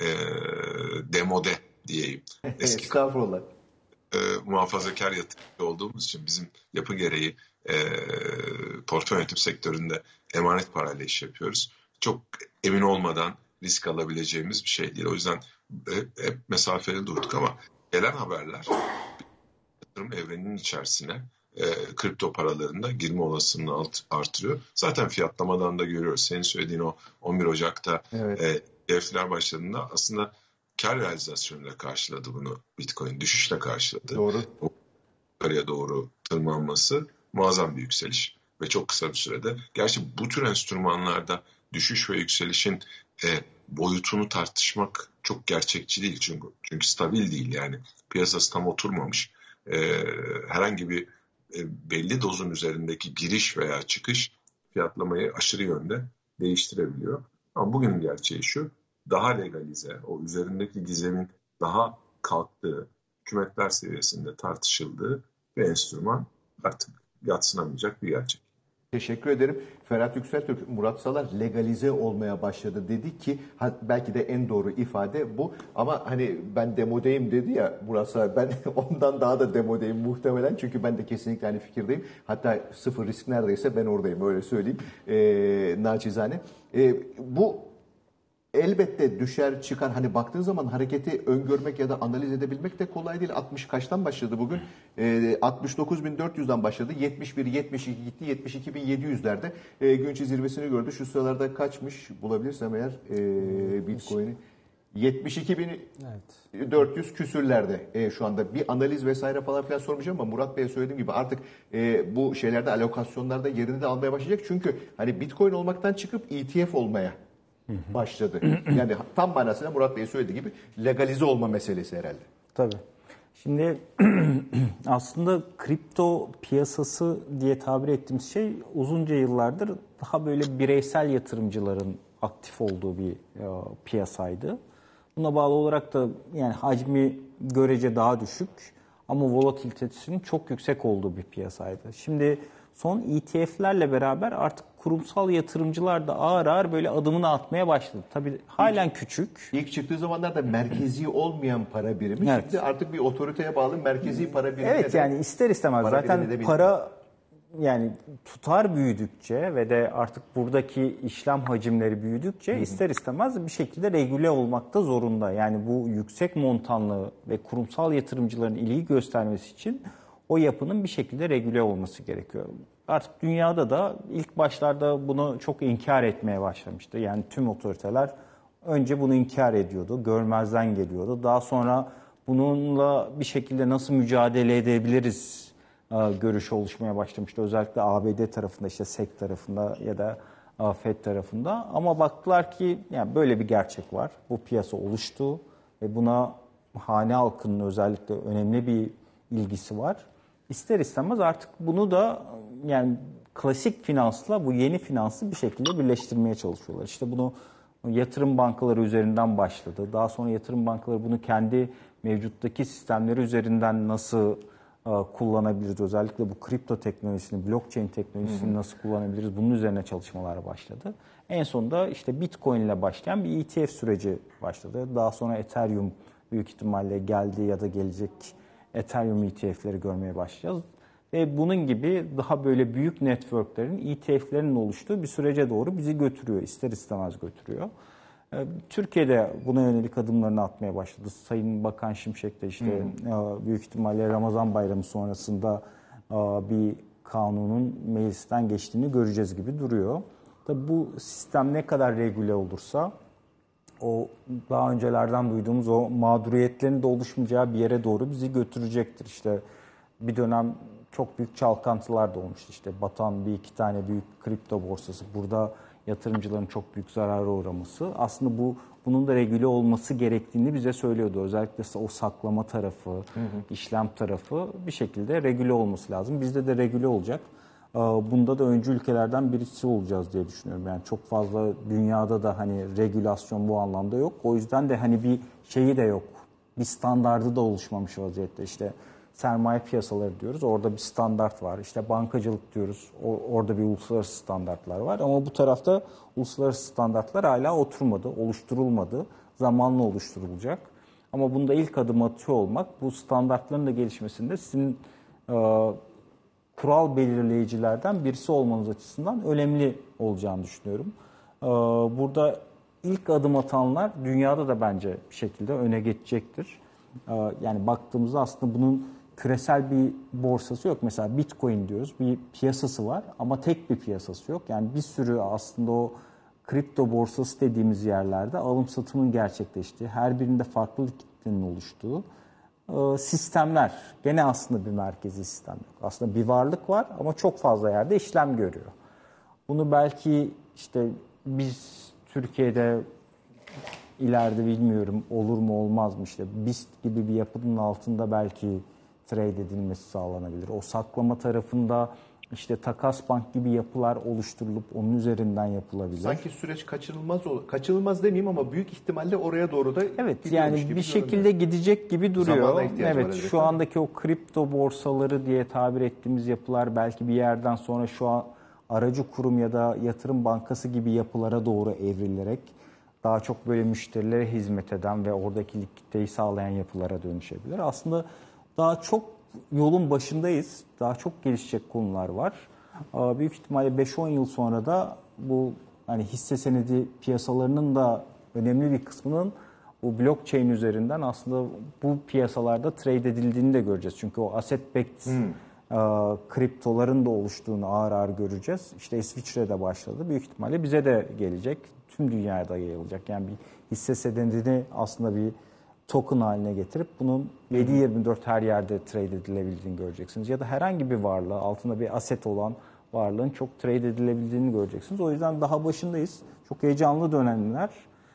[SPEAKER 2] demode diyeyim. Eski
[SPEAKER 1] Estağfurullah.
[SPEAKER 2] muhafazakar yatırımcı olduğumuz için bizim yapı gereği portföy yönetim sektöründe emanet parayla iş yapıyoruz. Çok emin olmadan risk alabileceğimiz bir şey değil. O yüzden hep mesafeli durduk ama gelen haberler yatırım evreninin içerisine kripto paralarında girme olasılığını artırıyor. Zaten fiyatlamadan da görüyoruz. Senin söylediğin o 11 Ocak'ta ETF'ler başladığında aslında kar realizasyonuyla karşıladı bunu Bitcoin. Düşüşle karşıladı.
[SPEAKER 1] Doğru.
[SPEAKER 2] O yukarıya doğru tırmanması muazzam bir yükseliş ve çok kısa bir sürede. Gerçi bu tür enstrümanlarda düşüş ve yükselişin boyutunu tartışmak çok gerçekçi değil. Çünkü stabil değil, yani piyasası tam oturmamış. Herhangi bir belli dozun üzerindeki giriş veya çıkış fiyatlamayı aşırı yönde değiştirebiliyor. Ama bugünün gerçeği şu: daha legalize, o üzerindeki gizemin daha kalktığı, hükümetler seviyesinde tartışıldığı bir enstrüman artık yadsınamayacak bir gerçek.
[SPEAKER 1] Teşekkür ederim. Ferhat Yükseltürk, Murat Salar legalize olmaya başladı dedi ki belki de en doğru ifade bu. Ama hani ben demodeyim dedi ya Murat Salar, ben ondan daha da demodeyim muhtemelen. Çünkü ben de kesinlikle aynı fikirdeyim. Hatta sıfır risk neredeyse ben oradayım, öyle söyleyeyim naçizane. Bu elbette düşer çıkar, hani baktığın zaman hareketi öngörmek ya da analiz edebilmek de kolay değil. 60 kaçtan başladı bugün? 69.400'den başladı. 71, 72 gitti. 72.700'lerde günkü zirvesini gördü. Şu sıralarda kaçmış bulabilirsem eğer Bitcoin'i? 72.400 küsürlerde şu anda. Bir analiz vesaire falan filan sormayacağım ama Murat Bey'e söylediğim gibi artık bu şeylerde, alokasyonlarda yerini de almaya başlayacak. Çünkü hani Bitcoin olmaktan çıkıp ETF olmaya başladı. Yani tam manasıyla Murat Bey söylediği gibi legalize olma meselesi herhalde.
[SPEAKER 3] Tabii. Şimdi aslında kripto piyasası diye tabir ettiğimiz şey uzunca yıllardır daha böyle bireysel yatırımcıların aktif olduğu bir piyasaydı. Buna bağlı olarak da yani hacmi görece daha düşük ama volatilitesinin çok yüksek olduğu bir piyasaydı. Şimdi son ETF'lerle beraber artık kurumsal yatırımcılar da ağır ağır böyle adımını atmaya başladı. Tabii halen küçük.
[SPEAKER 1] İlk çıktığı zamanlarda merkezi olmayan para birimi,
[SPEAKER 3] Evet.
[SPEAKER 1] şimdi artık bir otoriteye bağlı merkezi para birimi.
[SPEAKER 3] Evet, yani ister istemez
[SPEAKER 1] para
[SPEAKER 3] zaten
[SPEAKER 1] birimi de
[SPEAKER 3] para yani tutar büyüdükçe ve de artık buradaki işlem hacimleri büyüdükçe ister istemez bir şekilde regüle olmakta zorunda. Yani bu yüksek montanlı ve kurumsal yatırımcıların ilgi göstermesi için o yapının bir şekilde regüle olması gerekiyor. Artık dünyada da ilk başlarda bunu çok inkar etmeye başlamıştı. Yani tüm otoriteler önce bunu inkar ediyordu, görmezden geliyordu. Daha sonra bununla bir şekilde nasıl mücadele edebiliriz görüşü oluşmaya başlamıştı. Özellikle ABD tarafında, işte SEC tarafında ya da FED tarafında. Ama baktılar ki yani böyle bir gerçek var. Bu piyasa oluştu ve buna hane halkının özellikle önemli bir ilgisi var. İster istemez artık bunu da yani klasik finansla bu yeni finansı bir şekilde birleştirmeye çalışıyorlar. İşte bunu yatırım bankaları üzerinden başladı. Daha sonra yatırım bankaları bunu kendi mevcuttaki sistemleri üzerinden nasıl kullanabiliriz? Özellikle bu kripto teknolojisini, blockchain teknolojisini nasıl kullanabiliriz? Bunun üzerine çalışmalar başladı. En sonunda işte Bitcoin ile başlayan bir ETF süreci başladı. Daha sonra Ethereum büyük ihtimalle geldi ya da gelecek, Ethereum ETF'leri görmeye başlayacağız. Ve bunun gibi daha böyle büyük networklerin, ETF'lerin oluştuğu bir sürece doğru bizi götürüyor, ister istemez götürüyor. Türkiye'de buna yönelik adımlarını atmaya başladı. Sayın Bakan Şimşek de işte büyük ihtimalle Ramazan bayramı sonrasında bir kanunun meclisten geçtiğini göreceğiz gibi duruyor. Tabii bu sistem ne kadar regüle olursa o daha öncelerden duyduğumuz o mağduriyetlerin de oluşmayacağı bir yere doğru bizi götürecektir. İşte bir dönem çok büyük çalkantılar da olmuştu. İşte batan bir iki tane büyük kripto borsası. Burada yatırımcıların çok büyük zarara uğraması. Aslında bunun da regüle olması gerektiğini bize söylüyordu. Özellikle o saklama tarafı, işlem tarafı bir şekilde regüle olması lazım. Bizde de regüle olacak. Bunda da öncü ülkelerden birisi olacağız diye düşünüyorum. Yani çok fazla dünyada da hani regülasyon bu anlamda yok. O yüzden de hani bir şeyi de yok. Bir standardı da oluşmamış vaziyette. İşte sermaye piyasaları diyoruz. Orada bir standart var. İşte bankacılık diyoruz. Orada bir uluslararası standartlar var. Ama bu tarafta uluslararası standartlar hala oturmadı, oluşturulmadı. Zamanla oluşturulacak. Ama bunda ilk adım atıyor olmak, bu standartların da gelişmesinde sizin kural belirleyicilerden birisi olmanız açısından önemli olacağını düşünüyorum. Burada ilk adım atanlar dünyada da bence bir şekilde öne geçecektir. Yani baktığımızda aslında bunun küresel bir borsası yok. Mesela Bitcoin diyoruz, bir piyasası var ama tek bir piyasası yok. Yani bir sürü aslında o kripto borsası dediğimiz yerlerde alım satımın gerçekleştiği, her birinde farklı likiditenin oluştuğu sistemler. Gene aslında bir merkezi sistem yok. Aslında bir varlık var ama çok fazla yerde işlem görüyor. Bunu belki işte biz Türkiye'de ileride bilmiyorum olur mu olmaz mı, işte BIST gibi bir yapının altında belki trade edilmesi sağlanabilir. O saklama tarafında işte Takas Bank gibi yapılar oluşturulup onun üzerinden yapılabilir.
[SPEAKER 1] Sanki süreç kaçınılmaz demeyeyim ama büyük ihtimalle oraya doğru da
[SPEAKER 3] evet, yani bir şekilde gidecek gibi duruyor. Evet, şu andaki o kripto borsaları diye tabir ettiğimiz yapılar belki bir yerden sonra şu an aracı kurum ya da yatırım bankası gibi yapılara doğru evrilerek daha çok böyle müşterilere hizmet eden ve oradaki likiditeyi sağlayan yapılara dönüşebilir. Aslında daha çok yolun başındayız. Daha çok gelişecek konular var. Büyük ihtimalle 5-10 yıl sonra da bu hani hisse senedi piyasalarının da önemli bir kısmının bu blockchain üzerinden aslında bu piyasalarda trade edildiğini de göreceğiz. Çünkü o asset-backed kriptoların da oluştuğunu ağır ağır göreceğiz. İşte İsviçre'de başladı. Büyük ihtimalle bize de gelecek. Tüm dünyada yayılacak. Yani bir hisse senedini aslında bir token haline getirip bunun 7/24 her yerde trade edilebildiğini göreceksiniz. Ya da herhangi bir varlığı, altında bir aset olan varlığın çok trade edilebildiğini göreceksiniz. O yüzden daha başındayız. Çok heyecanlı dönemler.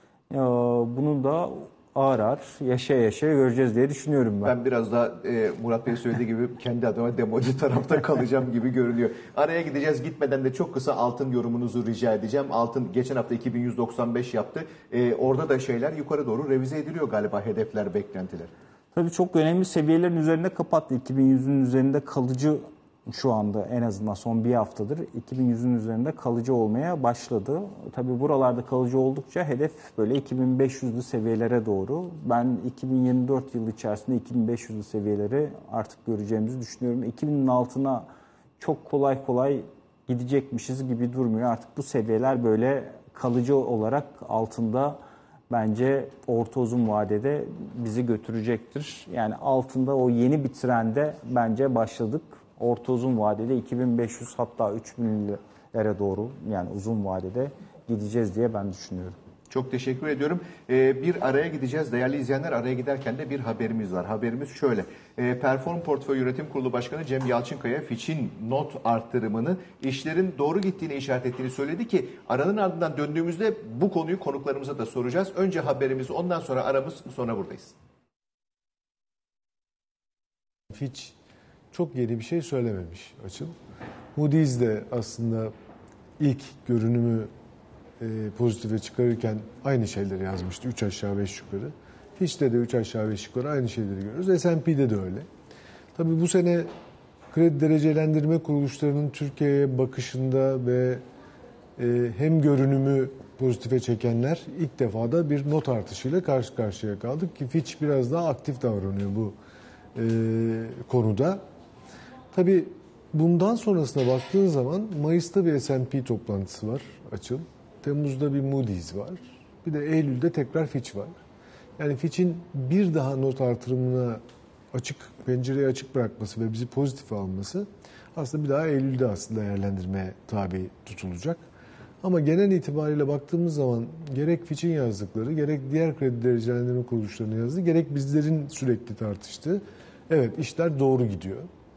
[SPEAKER 3] Bunun da ağır ağır yaşaya göreceğiz diye düşünüyorum ben.
[SPEAKER 1] Ben biraz daha Murat Bey söylediği gibi kendi adıma democu tarafta kalacağım gibi görünüyor. Araya gideceğiz. Gitmeden de çok kısa altın yorumunuzu rica edeceğim. Altın geçen hafta 2195 yaptı. Orada da şeyler yukarı doğru revize ediliyor galiba, hedefler, beklentiler.
[SPEAKER 3] Tabii çok önemli seviyelerin üzerinde kapattı. 2100'ün üzerinde kalıcı, şu anda en azından son bir haftadır 2100'ün üzerinde kalıcı olmaya başladı. Tabii buralarda kalıcı oldukça hedef böyle 2500'lü seviyelere doğru. Ben 2024 yılı içerisinde 2500'lü seviyeleri artık göreceğimizi düşünüyorum. 2000'in altına çok kolay gidecekmişiz gibi durmuyor. Artık bu seviyeler böyle kalıcı olarak altında bence orta uzun vadede bizi götürecektir. Yani altında o yeni bir trende bence başladık. Orta uzun vadede 2500 hatta 3000'lere doğru, yani uzun vadede gideceğiz diye ben düşünüyorum.
[SPEAKER 1] Çok teşekkür ediyorum. Bir araya gideceğiz. Değerli izleyenler, araya giderken de bir haberimiz var. Haberimiz şöyle. Perform Portföy Yönetim Kurulu Başkanı Cem Yalçınkaya Fitch'in not arttırımını işlerin doğru gittiğini işaret ettiğini söyledi ki aranın ardından döndüğümüzde bu konuyu konuklarımıza da soracağız. Önce haberimiz, ondan sonra aramız, sonra buradayız.
[SPEAKER 5] Fitch çok yeni bir şey söylememiş Açıl. Moody's de aslında ilk görünümü pozitife çıkarırken aynı şeyleri yazmıştı. 3 aşağı 5 yukarı. Fitch'te de 3 aşağı 5 yukarı aynı şeyleri görüyoruz. S&P'de de öyle. Tabii bu sene kredi derecelendirme kuruluşlarının Türkiye'ye bakışında ve hem görünümü pozitife çekenler ilk defa da bir not artışıyla karşı karşıya kaldık ki Fitch biraz daha aktif davranıyor bu konuda. Tabii bundan sonrasına baktığın zaman Mayıs'ta bir S&P toplantısı var Açıl. Temmuz'da bir Moody's var. Bir de Eylül'de tekrar Fitch var. Yani Fitch'in bir daha not artırımına pencereyi açık bırakması ve bizi pozitif alması aslında bir daha Eylül'de aslında değerlendirmeye tabi tutulacak. Ama genel itibariyle baktığımız zaman gerek Fitch'in yazdıkları, gerek diğer kredi derecelendirme kuruluşlarının yazdığı, gerek bizlerin sürekli tartıştığı, evet işler doğru gidiyor.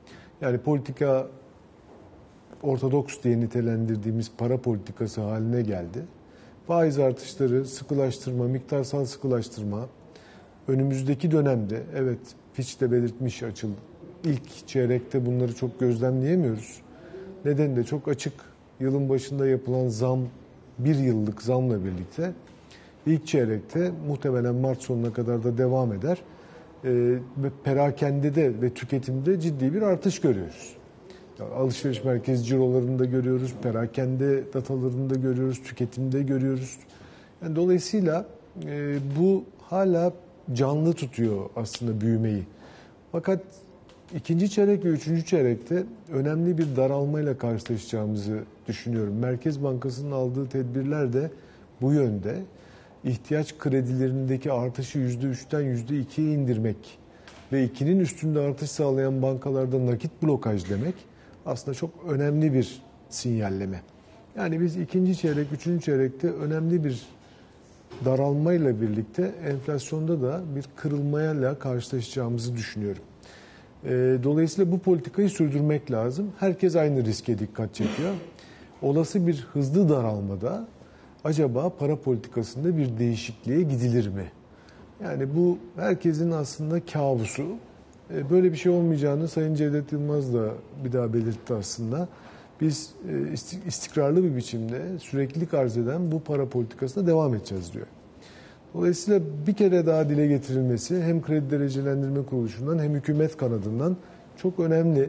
[SPEAKER 5] Yani politika ortodoks diye nitelendirdiğimiz para politikası haline geldi. Faiz artışları, sıkılaştırma, miktarsal sıkılaştırma önümüzdeki dönemde, evet Fitch de belirtmiş açıldı. İlk çeyrekte bunları çok gözlemleyemiyoruz. Nedeni de çok açık. Yılın başında yapılan zam, bir yıllık zamla birlikte ilk çeyrekte muhtemelen Mart sonuna kadar da devam eder. Ve perakendede ve tüketimde ciddi bir artış görüyoruz. Yani alışveriş merkezi cirolarında görüyoruz, perakende datalarında görüyoruz, tüketimde görüyoruz. Yani dolayısıyla bu hala canlı tutuyor aslında büyümeyi. Fakat ikinci çeyrek ve üçüncü çeyrekte önemli bir daralmayla karşılaşacağımızı düşünüyorum. Merkez Bankası'nın aldığı tedbirler de bu yönde. İhtiyaç kredilerindeki artışı %3'ten %2'ye indirmek ve 2'nin üstünde artış sağlayan bankalarda nakit blokaj demek aslında çok önemli bir sinyalleme. Yani biz ikinci çeyrek, üçüncü çeyrekte önemli bir daralmayla birlikte enflasyonda da bir kırılmayla karşılaşacağımızı düşünüyorum. Dolayısıyla bu politikayı sürdürmek lazım. Herkes aynı riske dikkat çekiyor. Olası bir hızlı daralmada acaba para politikasında bir değişikliğe gidilir mi? Yani bu herkesin aslında kabusu. Böyle bir şey olmayacağını Sayın Cevdet Yılmaz da bir daha belirtti aslında. Biz istikrarlı bir biçimde süreklilik arz eden bu para politikasına devam edeceğiz diyor. Dolayısıyla bir kere daha dile getirilmesi hem Kredi Derecelendirme Kuruluşu'ndan hem hükümet kanadından çok önemli.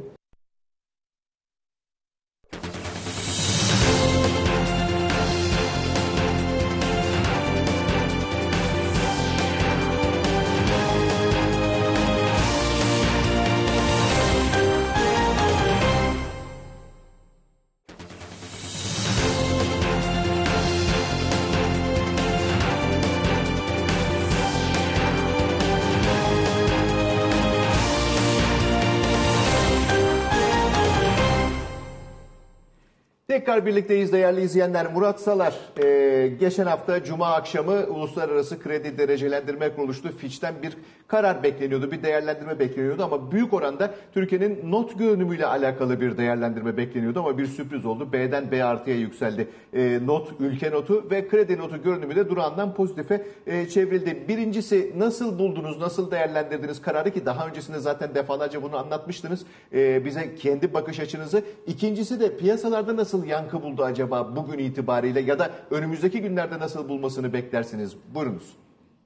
[SPEAKER 1] Tekrar birlikteyiz değerli izleyenler. Murat Salar, geçen hafta Cuma akşamı Uluslararası Kredi Derecelendirme Kuruluşu Fitch'ten bir karar bekleniyordu, bir değerlendirme bekleniyordu ama büyük oranda Türkiye'nin not görünümüyle alakalı bir değerlendirme bekleniyordu ama bir sürpriz oldu. B'den B artıya yükseldi. Ülke notu ve kredi notu görünümü de durağından pozitife çevrildi. Birincisi nasıl buldunuz, nasıl değerlendirdiniz kararı ki daha öncesinde zaten defalarca bunu anlatmıştınız bize kendi bakış açınızı. İkincisi de piyasalarda nasıl yankı buldu acaba bugün itibariyle ya da önümüzdeki günlerde nasıl bulmasını beklersiniz? Buyurunuz.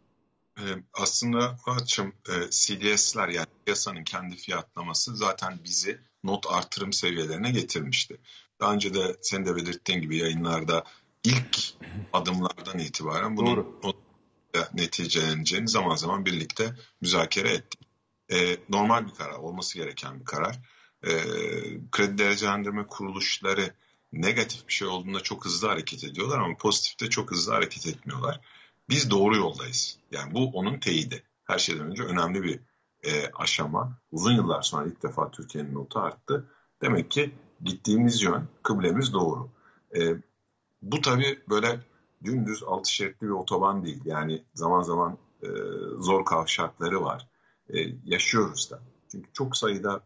[SPEAKER 2] Aslında Fuat'cığım CDS'ler yani piyasanın kendi fiyatlaması zaten bizi not artırım seviyelerine getirmişti. Daha önce de sen de belirttiğin gibi yayınlarda ilk adımlardan itibaren bunun neticeleneceğini zaman zaman birlikte müzakere ettik. Normal bir karar, olması gereken bir karar. Kredi derecelendirme kuruluşları negatif bir şey olduğunda çok hızlı hareket ediyorlar ama pozitifte çok hızlı hareket etmiyorlar. Biz doğru yoldayız. Yani bu onun teyidi. Her şeyden önce önemli bir aşama. Uzun yıllar sonra ilk defa Türkiye'nin notu arttı. Demek ki gittiğimiz yön, kıblemiz doğru. Bu tabii böyle dümdüz altı şeritli bir otoban değil. Yani zaman zaman zor kavşakları var. Yaşıyoruz da. Çünkü çok sayıda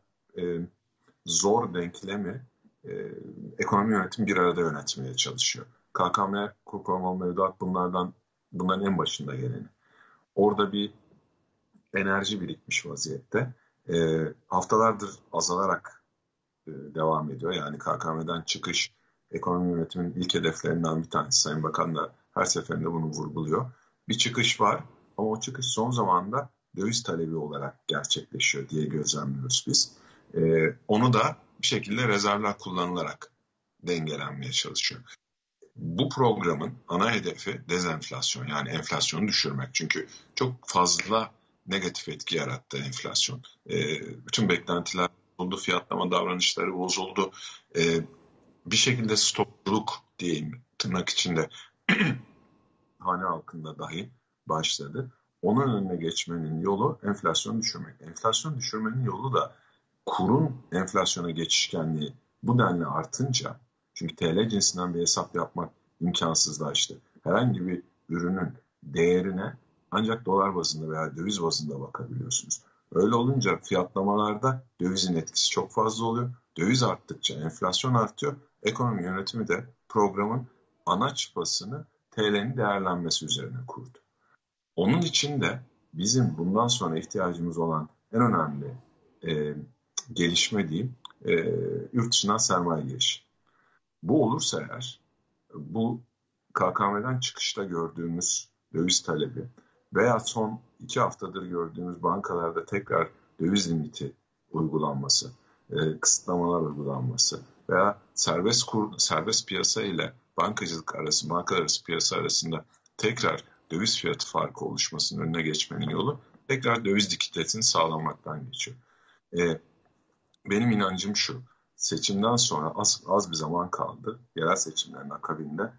[SPEAKER 2] zor denklemi ekonomi yönetimi bir arada yönetmeye çalışıyor. KKM, kur korumalı mevduat bunların en başında geleni. Orada bir enerji birikmiş vaziyette. Haftalardır azalarak devam ediyor. Yani KKM'den çıkış ekonomi yönetiminin ilk hedeflerinden bir tanesi. Sayın Bakan da her seferinde bunu vurguluyor. Bir çıkış var ama o çıkış son zamanda döviz talebi olarak gerçekleşiyor diye gözlemliyoruz biz. Onu da bir şekilde rezervler kullanılarak dengelenmeye çalışıyor. Bu programın ana hedefi dezenflasyon, yani enflasyonu düşürmek. Çünkü çok fazla negatif etki yarattı enflasyon. Bütün beklentiler bozuldu, fiyatlama davranışları bozuldu. Bir şekilde stokçuluk diyeyim tırnak içinde hane halkında dahi başladı. Onun önüne geçmenin yolu enflasyonu düşürmek. Enflasyon düşürmenin yolu da kurun enflasyona geçişkenliği bu denli artınca, çünkü TL cinsinden bir hesap yapmak imkansızlaştı. Herhangi bir ürünün değerine ancak dolar bazında veya döviz bazında bakabiliyorsunuz. Öyle olunca fiyatlamalarda dövizin etkisi çok fazla oluyor. Döviz arttıkça enflasyon artıyor. Ekonomi yönetimi de programın ana çıpasını TL'nin değerlenmesi üzerine kurdu. Onun için de bizim bundan sonra ihtiyacımız olan en önemli gelişme diyeyim, yurt dışından sermaye girişi. Bu olursa eğer, bu KKM'den çıkışta gördüğümüz döviz talebi veya son 2 haftadır gördüğümüz bankalarda tekrar döviz limiti uygulanması, kısıtlamalar uygulanması veya serbest piyasa ile bankalar arası piyasa arasında tekrar döviz fiyatı farkı oluşmasının önüne geçmenin yolu tekrar döviz likiditesini sağlamaktan geçiyor. Benim inancım şu, seçimden sonra az bir zaman kaldı. Yerel seçimlerin akabinde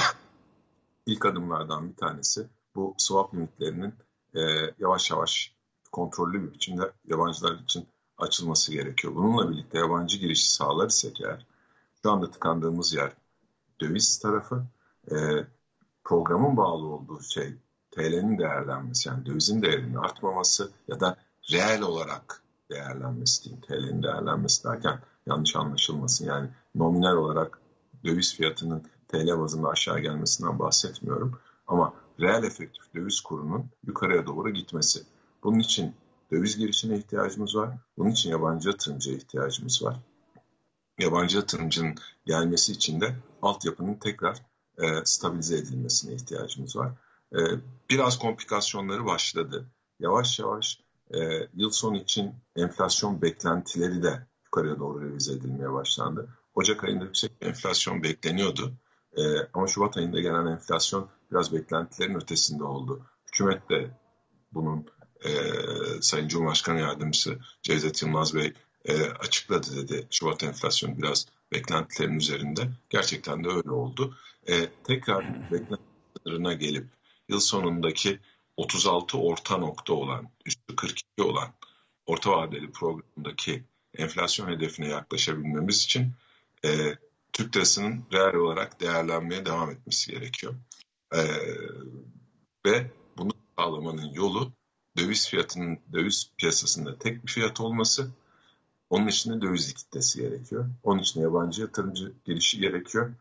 [SPEAKER 2] ilk adımlardan bir tanesi bu swap limitlerinin yavaş yavaş kontrollü bir biçimde yabancılar için açılması gerekiyor. Bununla birlikte yabancı girişi sağlarız eğer, şu anda tıkandığımız yer döviz tarafı, programın bağlı olduğu şey TL'nin değerlenmesi, yani dövizin değerinin artmaması ya da reel olarak değerlenmesi diyeyim. TL'nin değerlenmesi derken yanlış anlaşılmasın. Yani nominal olarak döviz fiyatının TL bazında aşağı gelmesinden bahsetmiyorum. Ama reel efektif döviz kurunun yukarıya doğru gitmesi. Bunun için döviz girişine ihtiyacımız var. Bunun için yabancı yatırımcıya ihtiyacımız var. Yabancı yatırımcının gelmesi için de altyapının tekrar stabilize edilmesine ihtiyacımız var. Biraz komplikasyonları başladı. Yavaş yavaş yıl sonu için enflasyon beklentileri de yukarıya doğru revize edilmeye başlandı. Ocak ayında yüksek enflasyon bekleniyordu. Ama Şubat ayında gelen enflasyon biraz beklentilerin ötesinde oldu. Hükümet de bunun Sayın Cumhurbaşkanı Yardımcısı Cevdet Yılmaz Bey açıkladı dedi. Şubat enflasyonu biraz beklentilerin üzerinde. Gerçekten de öyle oldu. Tekrar beklentilerine gelip yıl sonundaki 36 orta nokta olan, üstü 42 olan orta vadeli programdaki enflasyon hedefine yaklaşabilmemiz için Türk lirasının reel olarak değerlenmeye devam etmesi gerekiyor. Ve bunu sağlamanın yolu döviz piyasasında tek bir fiyat olması. Onun için de döviz likiditesi gerekiyor. Onun için de yabancı yatırımcı girişi gerekiyor.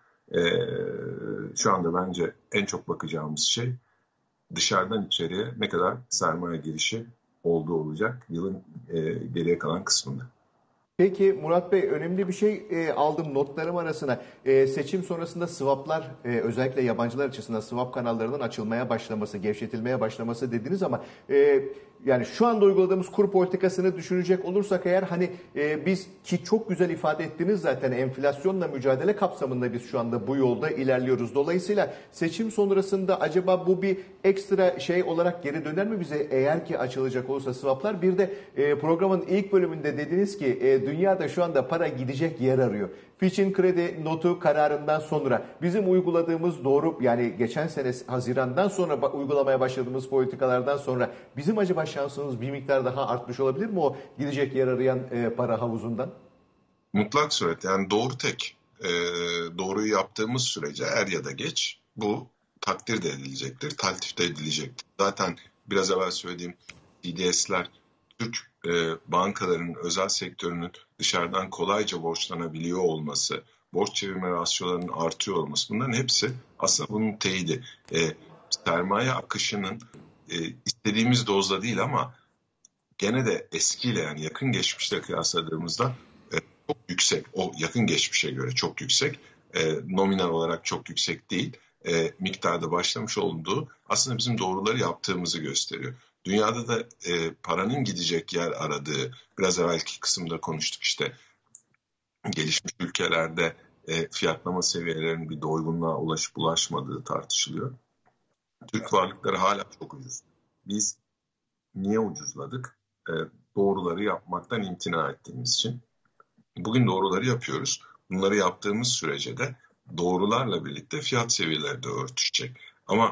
[SPEAKER 2] Şu anda bence en çok bakacağımız şey dışarıdan içeriye ne kadar sermaye girişi olduğu olacak yılın geriye kalan kısmında.
[SPEAKER 1] Peki Murat Bey, önemli bir şey aldım notlarım arasına. Seçim sonrasında swaplar, özellikle yabancılar açısından swap kanallarının açılmaya başlaması, gevşetilmeye başlaması dediniz ama yani şu anda uyguladığımız kur politikasını düşünecek olursak eğer, hani biz, ki çok güzel ifade ettiniz zaten, enflasyonla mücadele kapsamında biz şu anda bu yolda ilerliyoruz. Dolayısıyla seçim sonrasında acaba bu bir ekstra şey olarak geri döner mi bize, eğer ki açılacak olursa swaplar? Bir de programın ilk bölümünde dediniz ki dünyada şu anda para gidecek yer arıyor. Fitch'in kredi notu kararından sonra bizim uyguladığımız doğru, yani geçen sene Haziran'dan sonra uygulamaya başladığımız politikalardan sonra bizim acaba şansımız bir miktar daha artmış olabilir mi o gidecek yer arayan para havuzundan?
[SPEAKER 2] Mutlak suret, yani doğru tek. Doğruyu yaptığımız sürece er ya da geç bu takdir de edilecektir, taltif de edilecektir. Zaten biraz evvel söylediğim CDS'ler Türk bankaların, özel sektörünün dışarıdan kolayca borçlanabiliyor olması, borç çevirme rasyolarının artıyor olması, bunların hepsi aslında bunun teyidi. Sermaye akışının istediğimiz dozda değil ama gene de eskiyle, yani yakın geçmişle kıyasladığımızda çok yüksek. O yakın geçmişe göre çok yüksek. Nominal olarak çok yüksek değil. Miktarda başlamış olduğu aslında bizim doğruları yaptığımızı gösteriyor. Dünyada da paranın gidecek yer aradığı, biraz evvelki kısımda konuştuk işte, gelişmiş ülkelerde fiyatlama seviyelerinin bir doygunluğa ulaşıp ulaşmadığı tartışılıyor. Türk varlıkları hala çok ucuz. Biz niye ucuzladık? Doğruları yapmaktan imtina ettiğimiz için. Bugün doğruları yapıyoruz. Bunları yaptığımız sürece de doğrularla birlikte fiyat seviyeleri de örtüşecek. Ama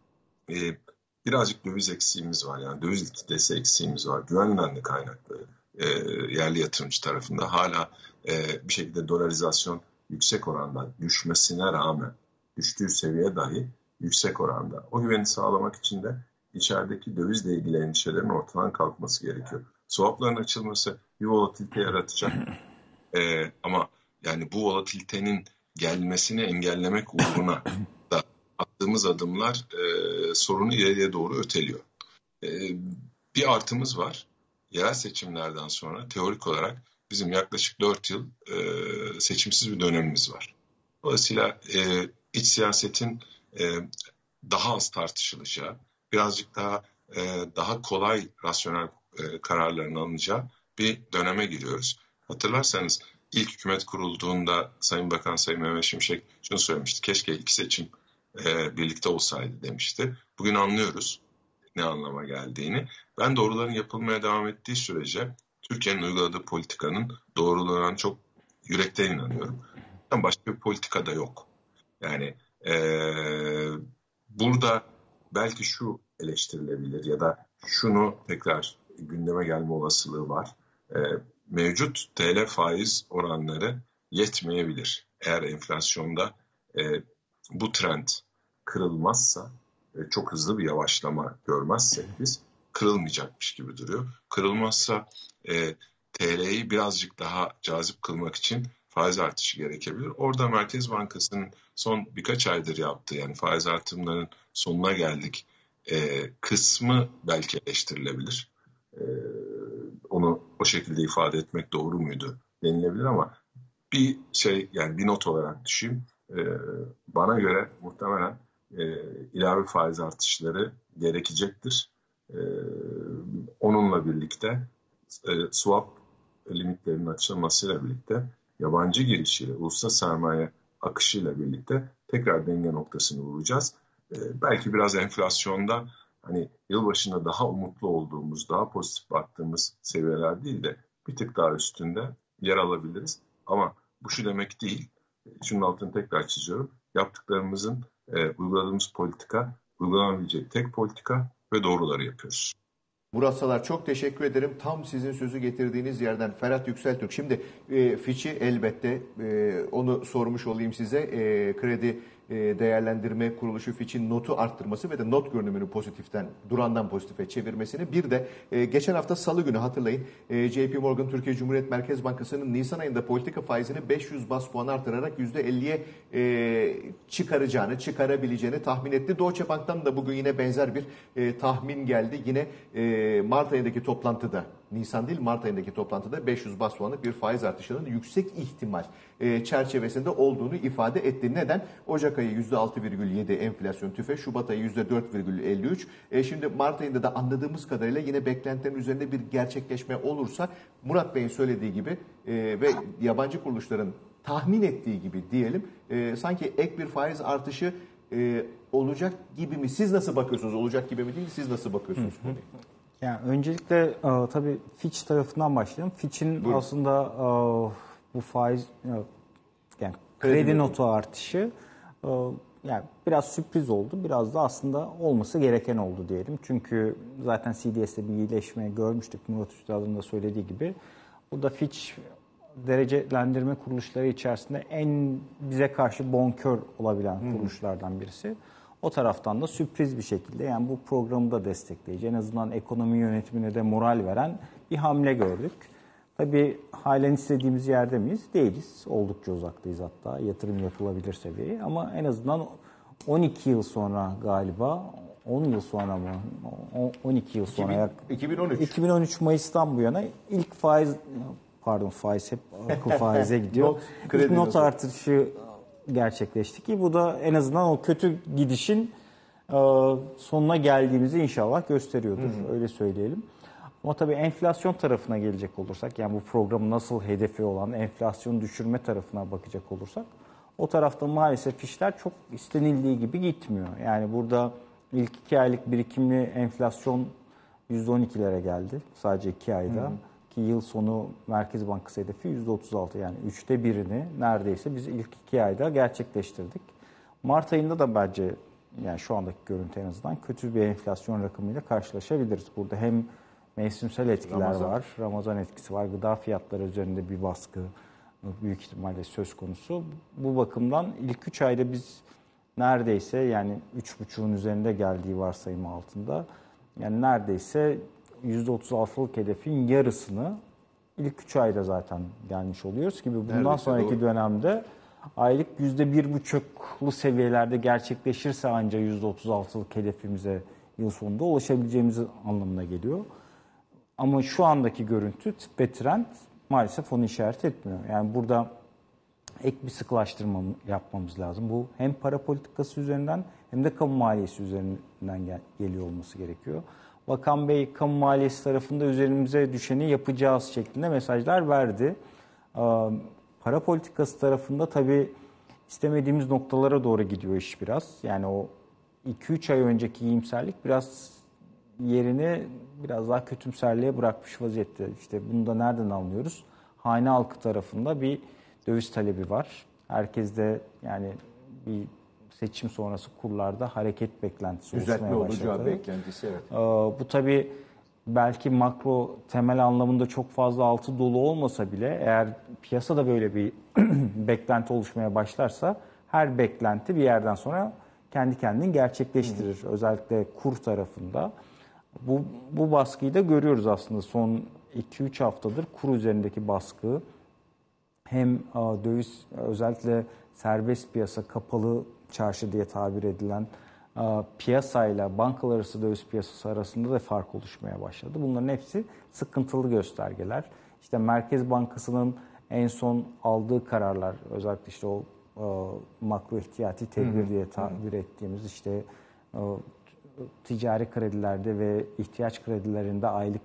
[SPEAKER 2] birazcık döviz eksiğimiz var. Yani döviz likiditesi eksiğimiz var. Güvenden de kaynaklı yerli yatırımcı tarafında hala bir şekilde dolarizasyon yüksek oranda düşmesine rağmen, düştüğü seviye dahi yüksek oranda. O güveni sağlamak için de içerideki dövizle ilgili endişelerin ortadan kalkması gerekiyor. Swapların açılması bir volatilite yaratacak. Ama yani bu volatilitenin gelmesini engellemek uğruna da attığımız adımlar sorunu ileriye doğru öteliyor. Bir artımız var. Yerel seçimlerden sonra teorik olarak bizim yaklaşık 4 yıl seçimsiz bir dönemimiz var. Dolayısıyla iç siyasetin daha az tartışılacağı, birazcık daha kolay rasyonel kararların alınacağı bir döneme giriyoruz. Hatırlarsanız ilk hükümet kurulduğunda Sayın Bakan Sayın Mehmet Şimşek şunu söylemişti. Keşke iki seçim birlikte olsaydı demişti. Bugün anlıyoruz ne anlama geldiğini. Ben doğruların yapılmaya devam ettiği sürece Türkiye'nin uyguladığı politikanın doğruluğuna çok yürekten inanıyorum. Başka bir politika da yok. Yani burada belki şu eleştirilebilir ya da şunu tekrar gündeme gelme olasılığı var. Mevcut TL faiz oranları yetmeyebilir. Eğer enflasyonda bu trend kırılmazsa, çok hızlı bir yavaşlama görmezsek biz kırılmayacakmış gibi duruyor. Kırılmazsa TL'yi birazcık daha cazip kılmak için faiz artışı gerekebilir. Orada Merkez Bankası'nın son birkaç aydır yaptığı, yani faiz artımlarının sonuna geldik kısmı belki eleştirilebilir. Onu o şekilde ifade etmek doğru muydu denilebilir ama bir not olarak düşeyim. Bana göre muhtemelen ilave faiz artışları gerekecektir. Onunla birlikte swap limitlerinin açılmasıyla birlikte yabancı girişiyle, uluslararası sermaye akışıyla birlikte tekrar denge noktasını vuracağız. Belki biraz enflasyonda hani yılbaşında daha umutlu olduğumuz, daha pozitif baktığımız seviyeler değil de bir tık daha üstünde yer alabiliriz. Ama bu şu demek değil, şunun altını tekrar çiziyorum. Yaptıklarımızın, uyguladığımız politika, uygulanabilecek tek politika ve doğruları yapıyoruz.
[SPEAKER 1] Murat Salar, çok teşekkür ederim. Tam sizin sözü getirdiğiniz yerden Ferhat Yükseltürk. Şimdi Fitch'i elbette onu sormuş olayım size. Kredi değerlendirme kuruluşu Fitch'in notu arttırması ve de not görünümünü durandan pozitife çevirmesini. Bir de geçen hafta Salı günü hatırlayın JP Morgan Türkiye Cumhuriyet Merkez Bankası'nın Nisan ayında politika faizini 500 bas puan artırarak %50'ye çıkarabileceğini tahmin etti. Deutsche Bank'tan da bugün yine benzer bir tahmin geldi. Yine Mart ayındaki toplantıda, Nisan değil Mart ayındaki toplantıda 500 bas puanlık bir faiz artışının yüksek ihtimal çerçevesinde olduğunu ifade etti. Neden? Ocak ayı %6,7 enflasyon tüfe, Şubat ayı %4,53. Şimdi Mart ayında da anladığımız kadarıyla yine beklentilerin üzerinde bir gerçekleşme olursa Murat Bey'in söylediği gibi ve yabancı kuruluşların tahmin ettiği gibi diyelim sanki ek bir faiz artışı olacak gibi mi? Siz nasıl bakıyorsunuz? Olacak gibi mi değil, siz nasıl bakıyorsunuz?
[SPEAKER 3] Yani öncelikle tabii Fitch tarafından başlayalım. Fitch'in aslında bu faiz yani kredi notu artışı yani biraz sürpriz oldu. Biraz da aslında olması gereken oldu diyelim. Çünkü zaten CDS'te bir iyileşme görmüştük. Murat Üstad'ın da söylediği gibi. Bu da Fitch derecelendirme kuruluşları içerisinde en bize karşı bonkör olabilen kuruluşlardan birisi. O taraftan da sürpriz bir şekilde yani bu programı da destekleyici, en azından ekonomi yönetimine de moral veren bir hamle gördük. Tabii halen istediğimiz yerde miyiz? Değiliz. Oldukça uzaktayız hatta. Yatırım yapılabilir seviyeye. Ama en azından 12 yıl sonra galiba, 10 yıl sonra mı? 12 yıl sonra. 2013 Mayıs'tan bu yana ilk faiz hep akıl faize gidiyor. İlk not artışı gerçekleşti ki bu da en azından o kötü gidişin sonuna geldiğimizi inşallah gösteriyordur. Öyle söyleyelim. Ama tabii enflasyon tarafına gelecek olursak, yani bu programın nasıl hedefi olan enflasyon düşürme tarafına bakacak olursak, o tarafta maalesef işler çok istenildiği gibi gitmiyor. Yani burada ilk 2 aylık birikimli enflasyon %12'lere geldi sadece 2 ayda. Ki yıl sonu Merkez Bankası hedefi %36, yani 1/3'ünü neredeyse biz ilk 2 ayda gerçekleştirdik. Mart ayında da bence yani şu andaki görüntü en azından kötü bir enflasyon rakamıyla karşılaşabiliriz. Burada hem mevsimsel etkiler var, Ramazan etkisi var, gıda fiyatları üzerinde bir baskı büyük ihtimalle söz konusu. Bu bakımdan ilk 3 ayda biz neredeyse yani 3,5'un üzerinde geldiği varsayımı altında yani neredeyse %36'lık hedefin yarısını ilk 3 ayda zaten gelmiş oluyoruz gibi. Bundan
[SPEAKER 1] Neredeyse
[SPEAKER 3] sonraki
[SPEAKER 1] doğru.
[SPEAKER 3] dönemde aylık %1,5'lu seviyelerde gerçekleşirse ancak %36'lık hedefimize yıl sonunda ulaşabileceğimiz anlamına geliyor. Ama şu andaki görüntü ve trend maalesef onu işaret etmiyor. Yani burada ek bir sıkılaştırma yapmamız lazım. Bu hem para politikası üzerinden hem de kamu maliyesi üzerinden geliyor olması gerekiyor. Bakan Bey kamu maliyesi tarafında üzerimize düşeni yapacağız şeklinde mesajlar verdi. Para politikası tarafında tabii istemediğimiz noktalara doğru gidiyor iş biraz. Yani o 2-3 ay önceki iyimserlik biraz yerini biraz daha kötümserliğe bırakmış vaziyette. İşte bunu da nereden anlıyoruz? Hane halkı tarafında bir döviz talebi var. Herkes de yani bir seçim sonrası kurlarda hareket beklentisi
[SPEAKER 1] Düzeltme
[SPEAKER 3] oluşmaya başladı.
[SPEAKER 1] olacağı beklentisi, evet.
[SPEAKER 3] Bu tabii belki makro temel anlamında çok fazla altı dolu olmasa bile eğer piyasada böyle bir beklenti oluşmaya başlarsa her beklenti bir yerden sonra kendi kendini gerçekleştirir. Özellikle kur tarafında. Bu baskıyı da görüyoruz aslında son 2-3 haftadır kur üzerindeki baskı hem döviz özellikle serbest piyasa kapalı çarşı diye tabir edilen piyasayla bankalar arası döviz piyasası arasında da fark oluşmaya başladı. Bunların hepsi sıkıntılı göstergeler. İşte Merkez Bankası'nın en son aldığı kararlar özellikle işte o makro ihtiyati tedbir diye tabir ettiğimiz işte ticari kredilerde ve ihtiyaç kredilerinde aylık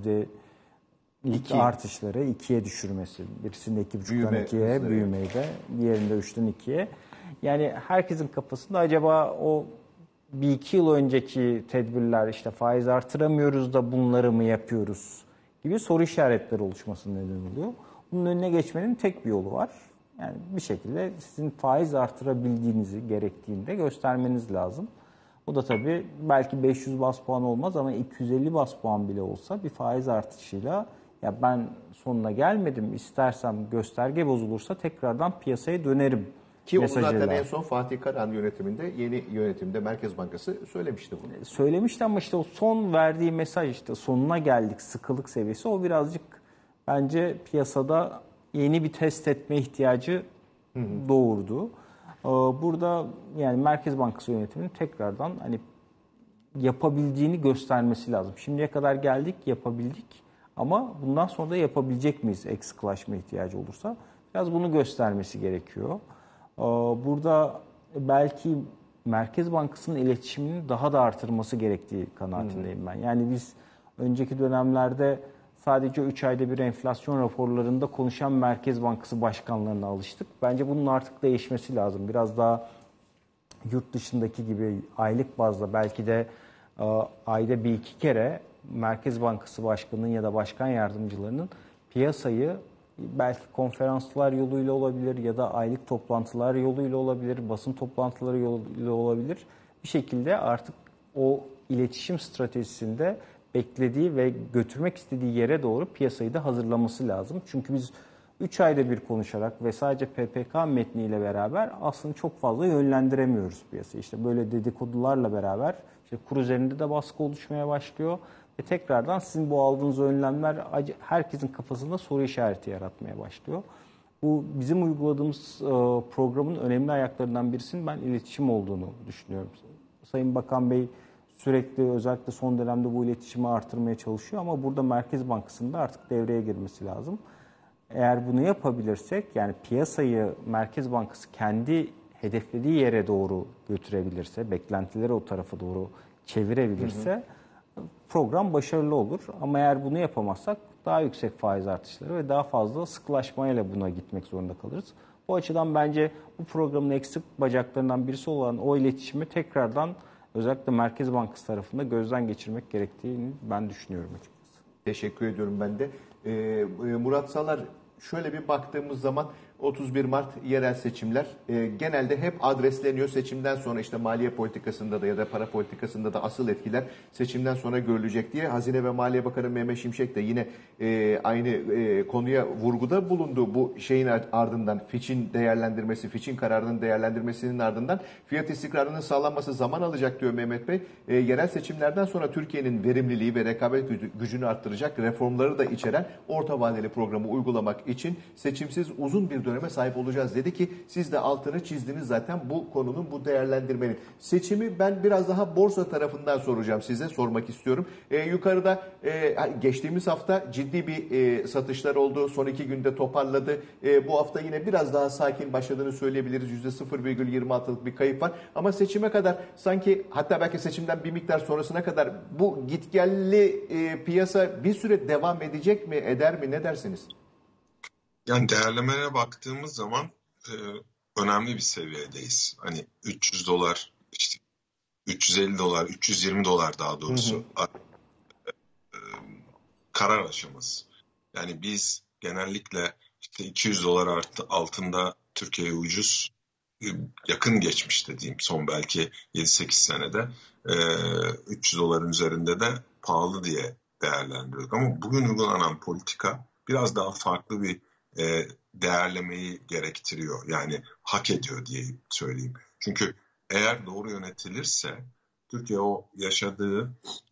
[SPEAKER 3] ilk artışları 2'ye düşürmesi. Birisinde 2,5'dan 2'ye büyümeyi de, diğerinde 3'ten 2'ye. Yani herkesin kafasında acaba o bir iki yıl önceki tedbirler işte faiz artıramıyoruz da bunları mı yapıyoruz gibi soru işaretleri oluşmasına neden oluyor. Bunun önüne geçmenin tek bir yolu var. Yani bir şekilde sizin faiz artırabildiğinizi gerektiğinde göstermeniz lazım. Bu da tabii belki 500 bas puan olmaz ama 250 bas puan bile olsa bir faiz artışıyla ya ben sonuna gelmedim istersem gösterge bozulursa tekrardan piyasaya dönerim.
[SPEAKER 1] Ki onu zaten
[SPEAKER 3] mesajıyla.
[SPEAKER 1] en son Fatih Karahan yönetiminde, yeni yönetimde Merkez Bankası söylemişti bunu.
[SPEAKER 3] Söylemişti ama işte o son verdiği mesaj işte sonuna geldik sıkılık seviyesi o birazcık bence piyasada yeni bir test etme ihtiyacı doğurdu. Burada yani Merkez Bankası yönetiminin tekrardan hani yapabildiğini göstermesi lazım. Şimdiye kadar geldik, yapabildik ama bundan sonra da yapabilecek miyiz sıkılaşma ihtiyacı olursa? Biraz bunu göstermesi gerekiyor. Burada belki Merkez Bankası'nın iletişimini daha da artırması gerektiği kanaatindeyim ben. Yani biz önceki dönemlerde sadece 3 ayda bir enflasyon raporlarında konuşan Merkez Bankası başkanlarına alıştık. Bence bunun artık değişmesi lazım. Biraz daha yurt dışındaki gibi aylık bazda belki de ayda bir iki kere Merkez Bankası Başkanı'nın ya da başkan yardımcılarının piyasayı belki konferanslar yoluyla olabilir ya da aylık toplantılar yoluyla olabilir, basın toplantıları yoluyla olabilir. Bir şekilde artık o iletişim stratejisinde beklediği ve götürmek istediği yere doğru piyasayı da hazırlaması lazım. Çünkü biz 3 ayda bir konuşarak ve sadece PPK metniyle beraber aslında çok fazla yönlendiremiyoruz piyasayı. İşte böyle dedikodularla beraber işte kur üzerinde de baskı oluşmaya başlıyor. Ve tekrardan sizin bu aldığınız önlemler herkesin kafasında soru işareti yaratmaya başlıyor. Bu bizim uyguladığımız programın önemli ayaklarından birisinin ben iletişim olduğunu düşünüyorum. Sayın Bakan Bey sürekli özellikle son dönemde bu iletişimi artırmaya çalışıyor ama burada Merkez Bankası'nda artık devreye girmesi lazım. Eğer bunu yapabilirsek yani piyasayı Merkez Bankası kendi hedeflediği yere doğru götürebilirse, beklentileri o tarafa doğru çevirebilirse program başarılı olur. Ama eğer bunu yapamazsak daha yüksek faiz artışları ve daha fazla sıkılaşmayla buna gitmek zorunda kalırız. Bu açıdan bence bu programın eksik bacaklarından birisi olan o iletişimi tekrardan özellikle Merkez Bankası tarafında gözden geçirmek gerektiğini ben düşünüyorum açıkçası.
[SPEAKER 1] Teşekkür ediyorum ben de. Murat Salar, şöyle bir baktığımız zaman 31 Mart yerel seçimler genelde hep adresleniyor. Seçimden sonra işte maliye politikasında da ya da para politikasında da asıl etkiler seçimden sonra görülecek diye. Hazine ve Maliye Bakanı Mehmet Şimşek de yine aynı konuya vurguda bulundu. Bu şeyin ardından Fitch'in değerlendirmesi, Fitch'in kararının değerlendirmesinin ardından fiyat istikrarının sağlanması zaman alacak diyor Mehmet Bey. Yerel seçimlerden sonra Türkiye'nin verimliliği ve rekabet gücünü arttıracak reformları da içeren orta vadeli programı uygulamak için seçimsiz uzun bir döneme sahip olacağız dedi ki siz de altını çizdiniz zaten bu konunun, bu değerlendirmenin. Seçimi ben biraz daha borsa tarafından soracağım size, sormak istiyorum. Yukarıda geçtiğimiz hafta ciddi bir satışlar oldu. Son 2 günde toparladı. Bu hafta yine biraz daha sakin başladığını söyleyebiliriz. %0,26'lık bir kayıp var. Ama seçime kadar sanki, hatta belki seçimden bir miktar sonrasına kadar bu gitgelli piyasa bir süre devam edecek mi, eder mi? Ne dersiniz?
[SPEAKER 2] Yani değerlemelere baktığımız zaman önemli bir seviyedeyiz. Hani 300 dolar, işte 350 dolar, 320 dolar daha doğrusu karar aşaması. Yani biz genellikle işte 200 dolar altında Türkiye'ye ucuz, yakın geçmişte diyeyim son belki 7-8 senede 300 doların üzerinde de pahalı diye değerlendiriyorduk. Ama bugün uygulanan politika biraz daha farklı bir değerlemeyi gerektiriyor. Yani hak ediyor diye söyleyeyim. Çünkü eğer doğru yönetilirse Türkiye o yaşadığı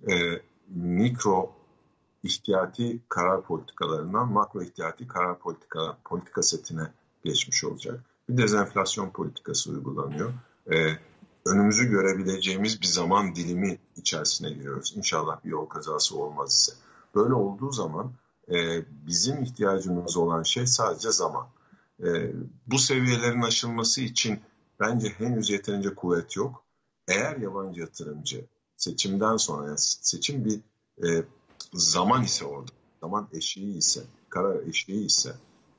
[SPEAKER 2] mikro ihtiyati karar politikalarından makro ihtiyati karar politika setine geçmiş olacak. Bir dezenflasyon politikası uygulanıyor. Önümüzü görebileceğimiz bir zaman dilimi içerisine giriyoruz. İnşallah bir yol kazası olmaz ise. Böyle olduğu zaman bizim ihtiyacımız olan şey sadece zaman. Bu seviyelerin aşılması için bence henüz yeterince kuvvet yok. Eğer yabancı yatırımcı seçimden sonra, yani seçim bir zaman ise orada, zaman eşiği ise, karar eşiği ise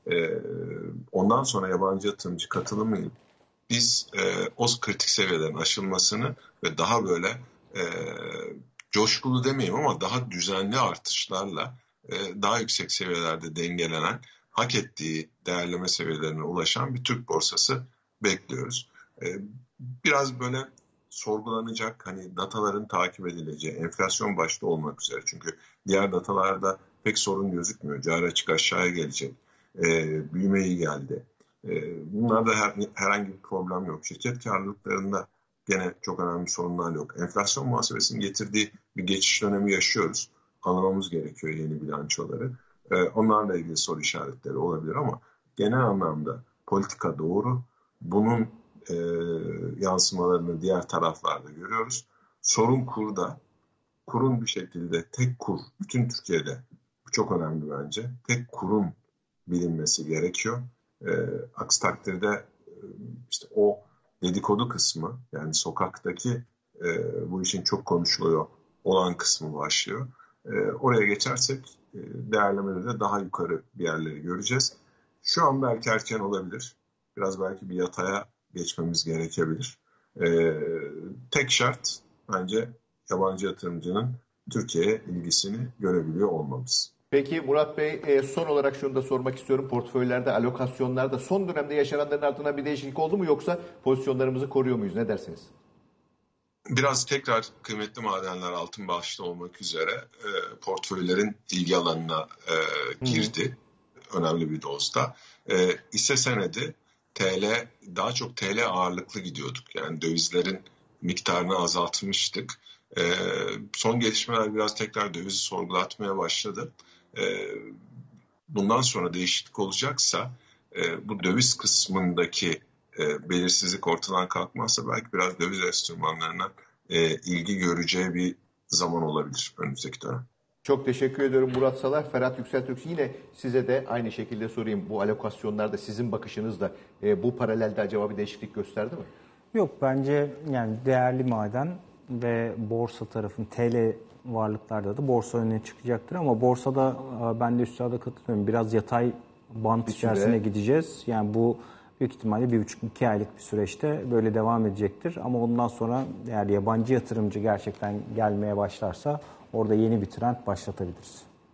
[SPEAKER 2] ondan sonra yabancı yatırımcı katılımıyla biz o kritik seviyelerin aşılmasını ve daha böyle coşkulu demeyeyim ama daha düzenli artışlarla daha yüksek seviyelerde dengelenen, hak ettiği değerleme seviyelerine ulaşan bir Türk borsası bekliyoruz. Biraz böyle sorgulanacak, hani dataların takip edileceği, enflasyon başta olmak üzere. Çünkü diğer datalarda pek sorun gözükmüyor. Cari açık aşağıya gelecek. Büyüme iyi geldi. Bunlarda herhangi bir problem yok. Şirket karlılıklarında gene çok önemli sorunlar yok. Enflasyon muhasebesinin getirdiği bir geçiş dönemi yaşıyoruz. Anlamamız gerekiyor yeni bilançoları. Onlarla ilgili soru işaretleri olabilir ama genel anlamda politika doğru. Bunun yansımalarını diğer taraflarda görüyoruz. Sorun kurda. Kurun bir şekilde tek kur, bütün Türkiye'de bu çok önemli bence. Tek kurun bilinmesi gerekiyor. Aksi takdirde işte o dedikodu kısmı, yani sokaktaki bu işin çok konuşuluyor olan kısmı başlıyor. Oraya geçersek değerlemede daha yukarı bir yerleri göreceğiz. Şu an belki erken olabilir. Biraz belki bir yataya geçmemiz gerekebilir. Tek şart bence yabancı yatırımcının Türkiye'ye ilgisini görebiliyor olmamız.
[SPEAKER 1] Peki Murat Bey, son olarak şunu da sormak istiyorum. Portföylerde, alokasyonlarda son dönemde yaşananların ardından bir değişiklik oldu mu, yoksa pozisyonlarımızı koruyor muyuz? Ne dersiniz?
[SPEAKER 2] Biraz tekrar kıymetli madenler altın başta olmak üzere portföylerin ilgi alanına girdi. Önemli bir dozda. Hisse senedi TL, daha çok TL ağırlıklı gidiyorduk. Yani dövizlerin miktarını azaltmıştık. Son gelişmeler biraz tekrar dövizi sorgulatmaya başladı. Bundan sonra değişiklik olacaksa bu döviz kısmındaki belirsizlik ortadan kalkmazsa belki biraz döviz enstrümanlarına ilgi göreceği bir zaman olabilir önümüzdeki dönem.
[SPEAKER 1] Çok teşekkür ediyorum Murat Salar. Ferhat Yükseltürk, yine size de aynı şekilde sorayım. Bu alokasyonlarda sizin bakışınızda bu paralelde acaba bir değişiklik gösterdi mi?
[SPEAKER 3] Yok, bence yani değerli maden ve borsa tarafın TL varlıklarda da borsa önüne çıkacaktır ama borsada ben de üstada katılıyorum. Biraz yatay bant içerisine gideceğiz. Yani bu büyük ihtimalle 1,5-2 aylık bir süreçte böyle devam edecektir. Ama ondan sonra eğer yabancı yatırımcı gerçekten gelmeye başlarsa orada yeni bir trend başlatabiliriz.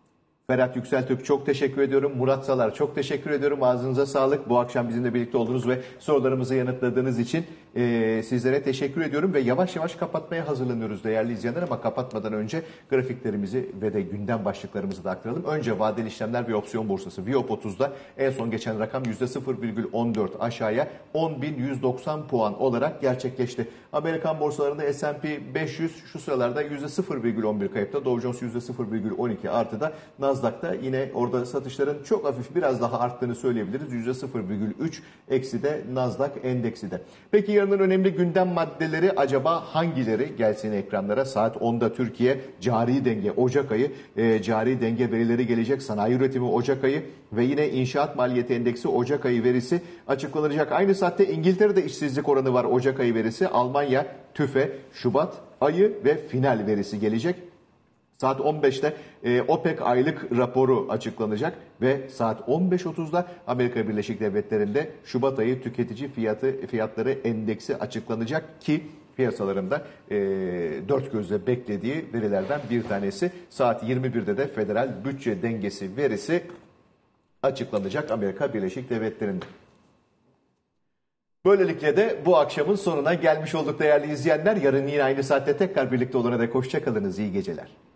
[SPEAKER 1] Berat Yükseltürk çok teşekkür ediyorum. Murat Salar çok teşekkür ediyorum. Ağzınıza sağlık. Bu akşam bizimle birlikte olduğunuz ve sorularımızı yanıtladığınız için sizlere teşekkür ediyorum. Ve yavaş yavaş kapatmaya hazırlanıyoruz değerli izleyenler, ama kapatmadan önce grafiklerimizi ve de gündem başlıklarımızı da aktaralım. Önce vadeli işlemler ve opsiyon borsası Viyop 30'da en son geçen rakam %0,14 aşağıya 10.190 puan olarak gerçekleşti. Amerikan borsalarında S&P 500 şu sıralarda %0,11 kayıpta, Dow Jones %0,12 artıda, Nasdaq'ta yine orada satışların çok hafif biraz daha arttığını söyleyebiliriz. %0,3 eksi de Nasdaq endeksi de. Peki yarının önemli gündem maddeleri acaba hangileri? Gelsin ekranlara. Saat 10'da Türkiye cari denge Ocak ayı cari denge verileri gelecek. Sanayi üretimi Ocak ayı ve yine inşaat maliyeti endeksi Ocak ayı verisi açıklanacak. Aynı saatte İngiltere'de işsizlik oranı var Ocak ayı verisi. Almanya TÜFE Şubat ayı ve final verisi gelecek. Saat 15'te OPEC aylık raporu açıklanacak ve saat 15.30'da Amerika Birleşik Devletleri'nde Şubat ayı tüketici fiyatları endeksi açıklanacak ki piyasalarında dört gözle beklediği verilerden bir tanesi. Saat 21'de de federal bütçe dengesi verisi açıklanacak Amerika Birleşik Devletleri'nde. Böylelikle de bu akşamın sonuna gelmiş olduk değerli izleyenler. Yarın yine aynı saatte tekrar birlikte olana dek hoşça kalınız, iyi geceler.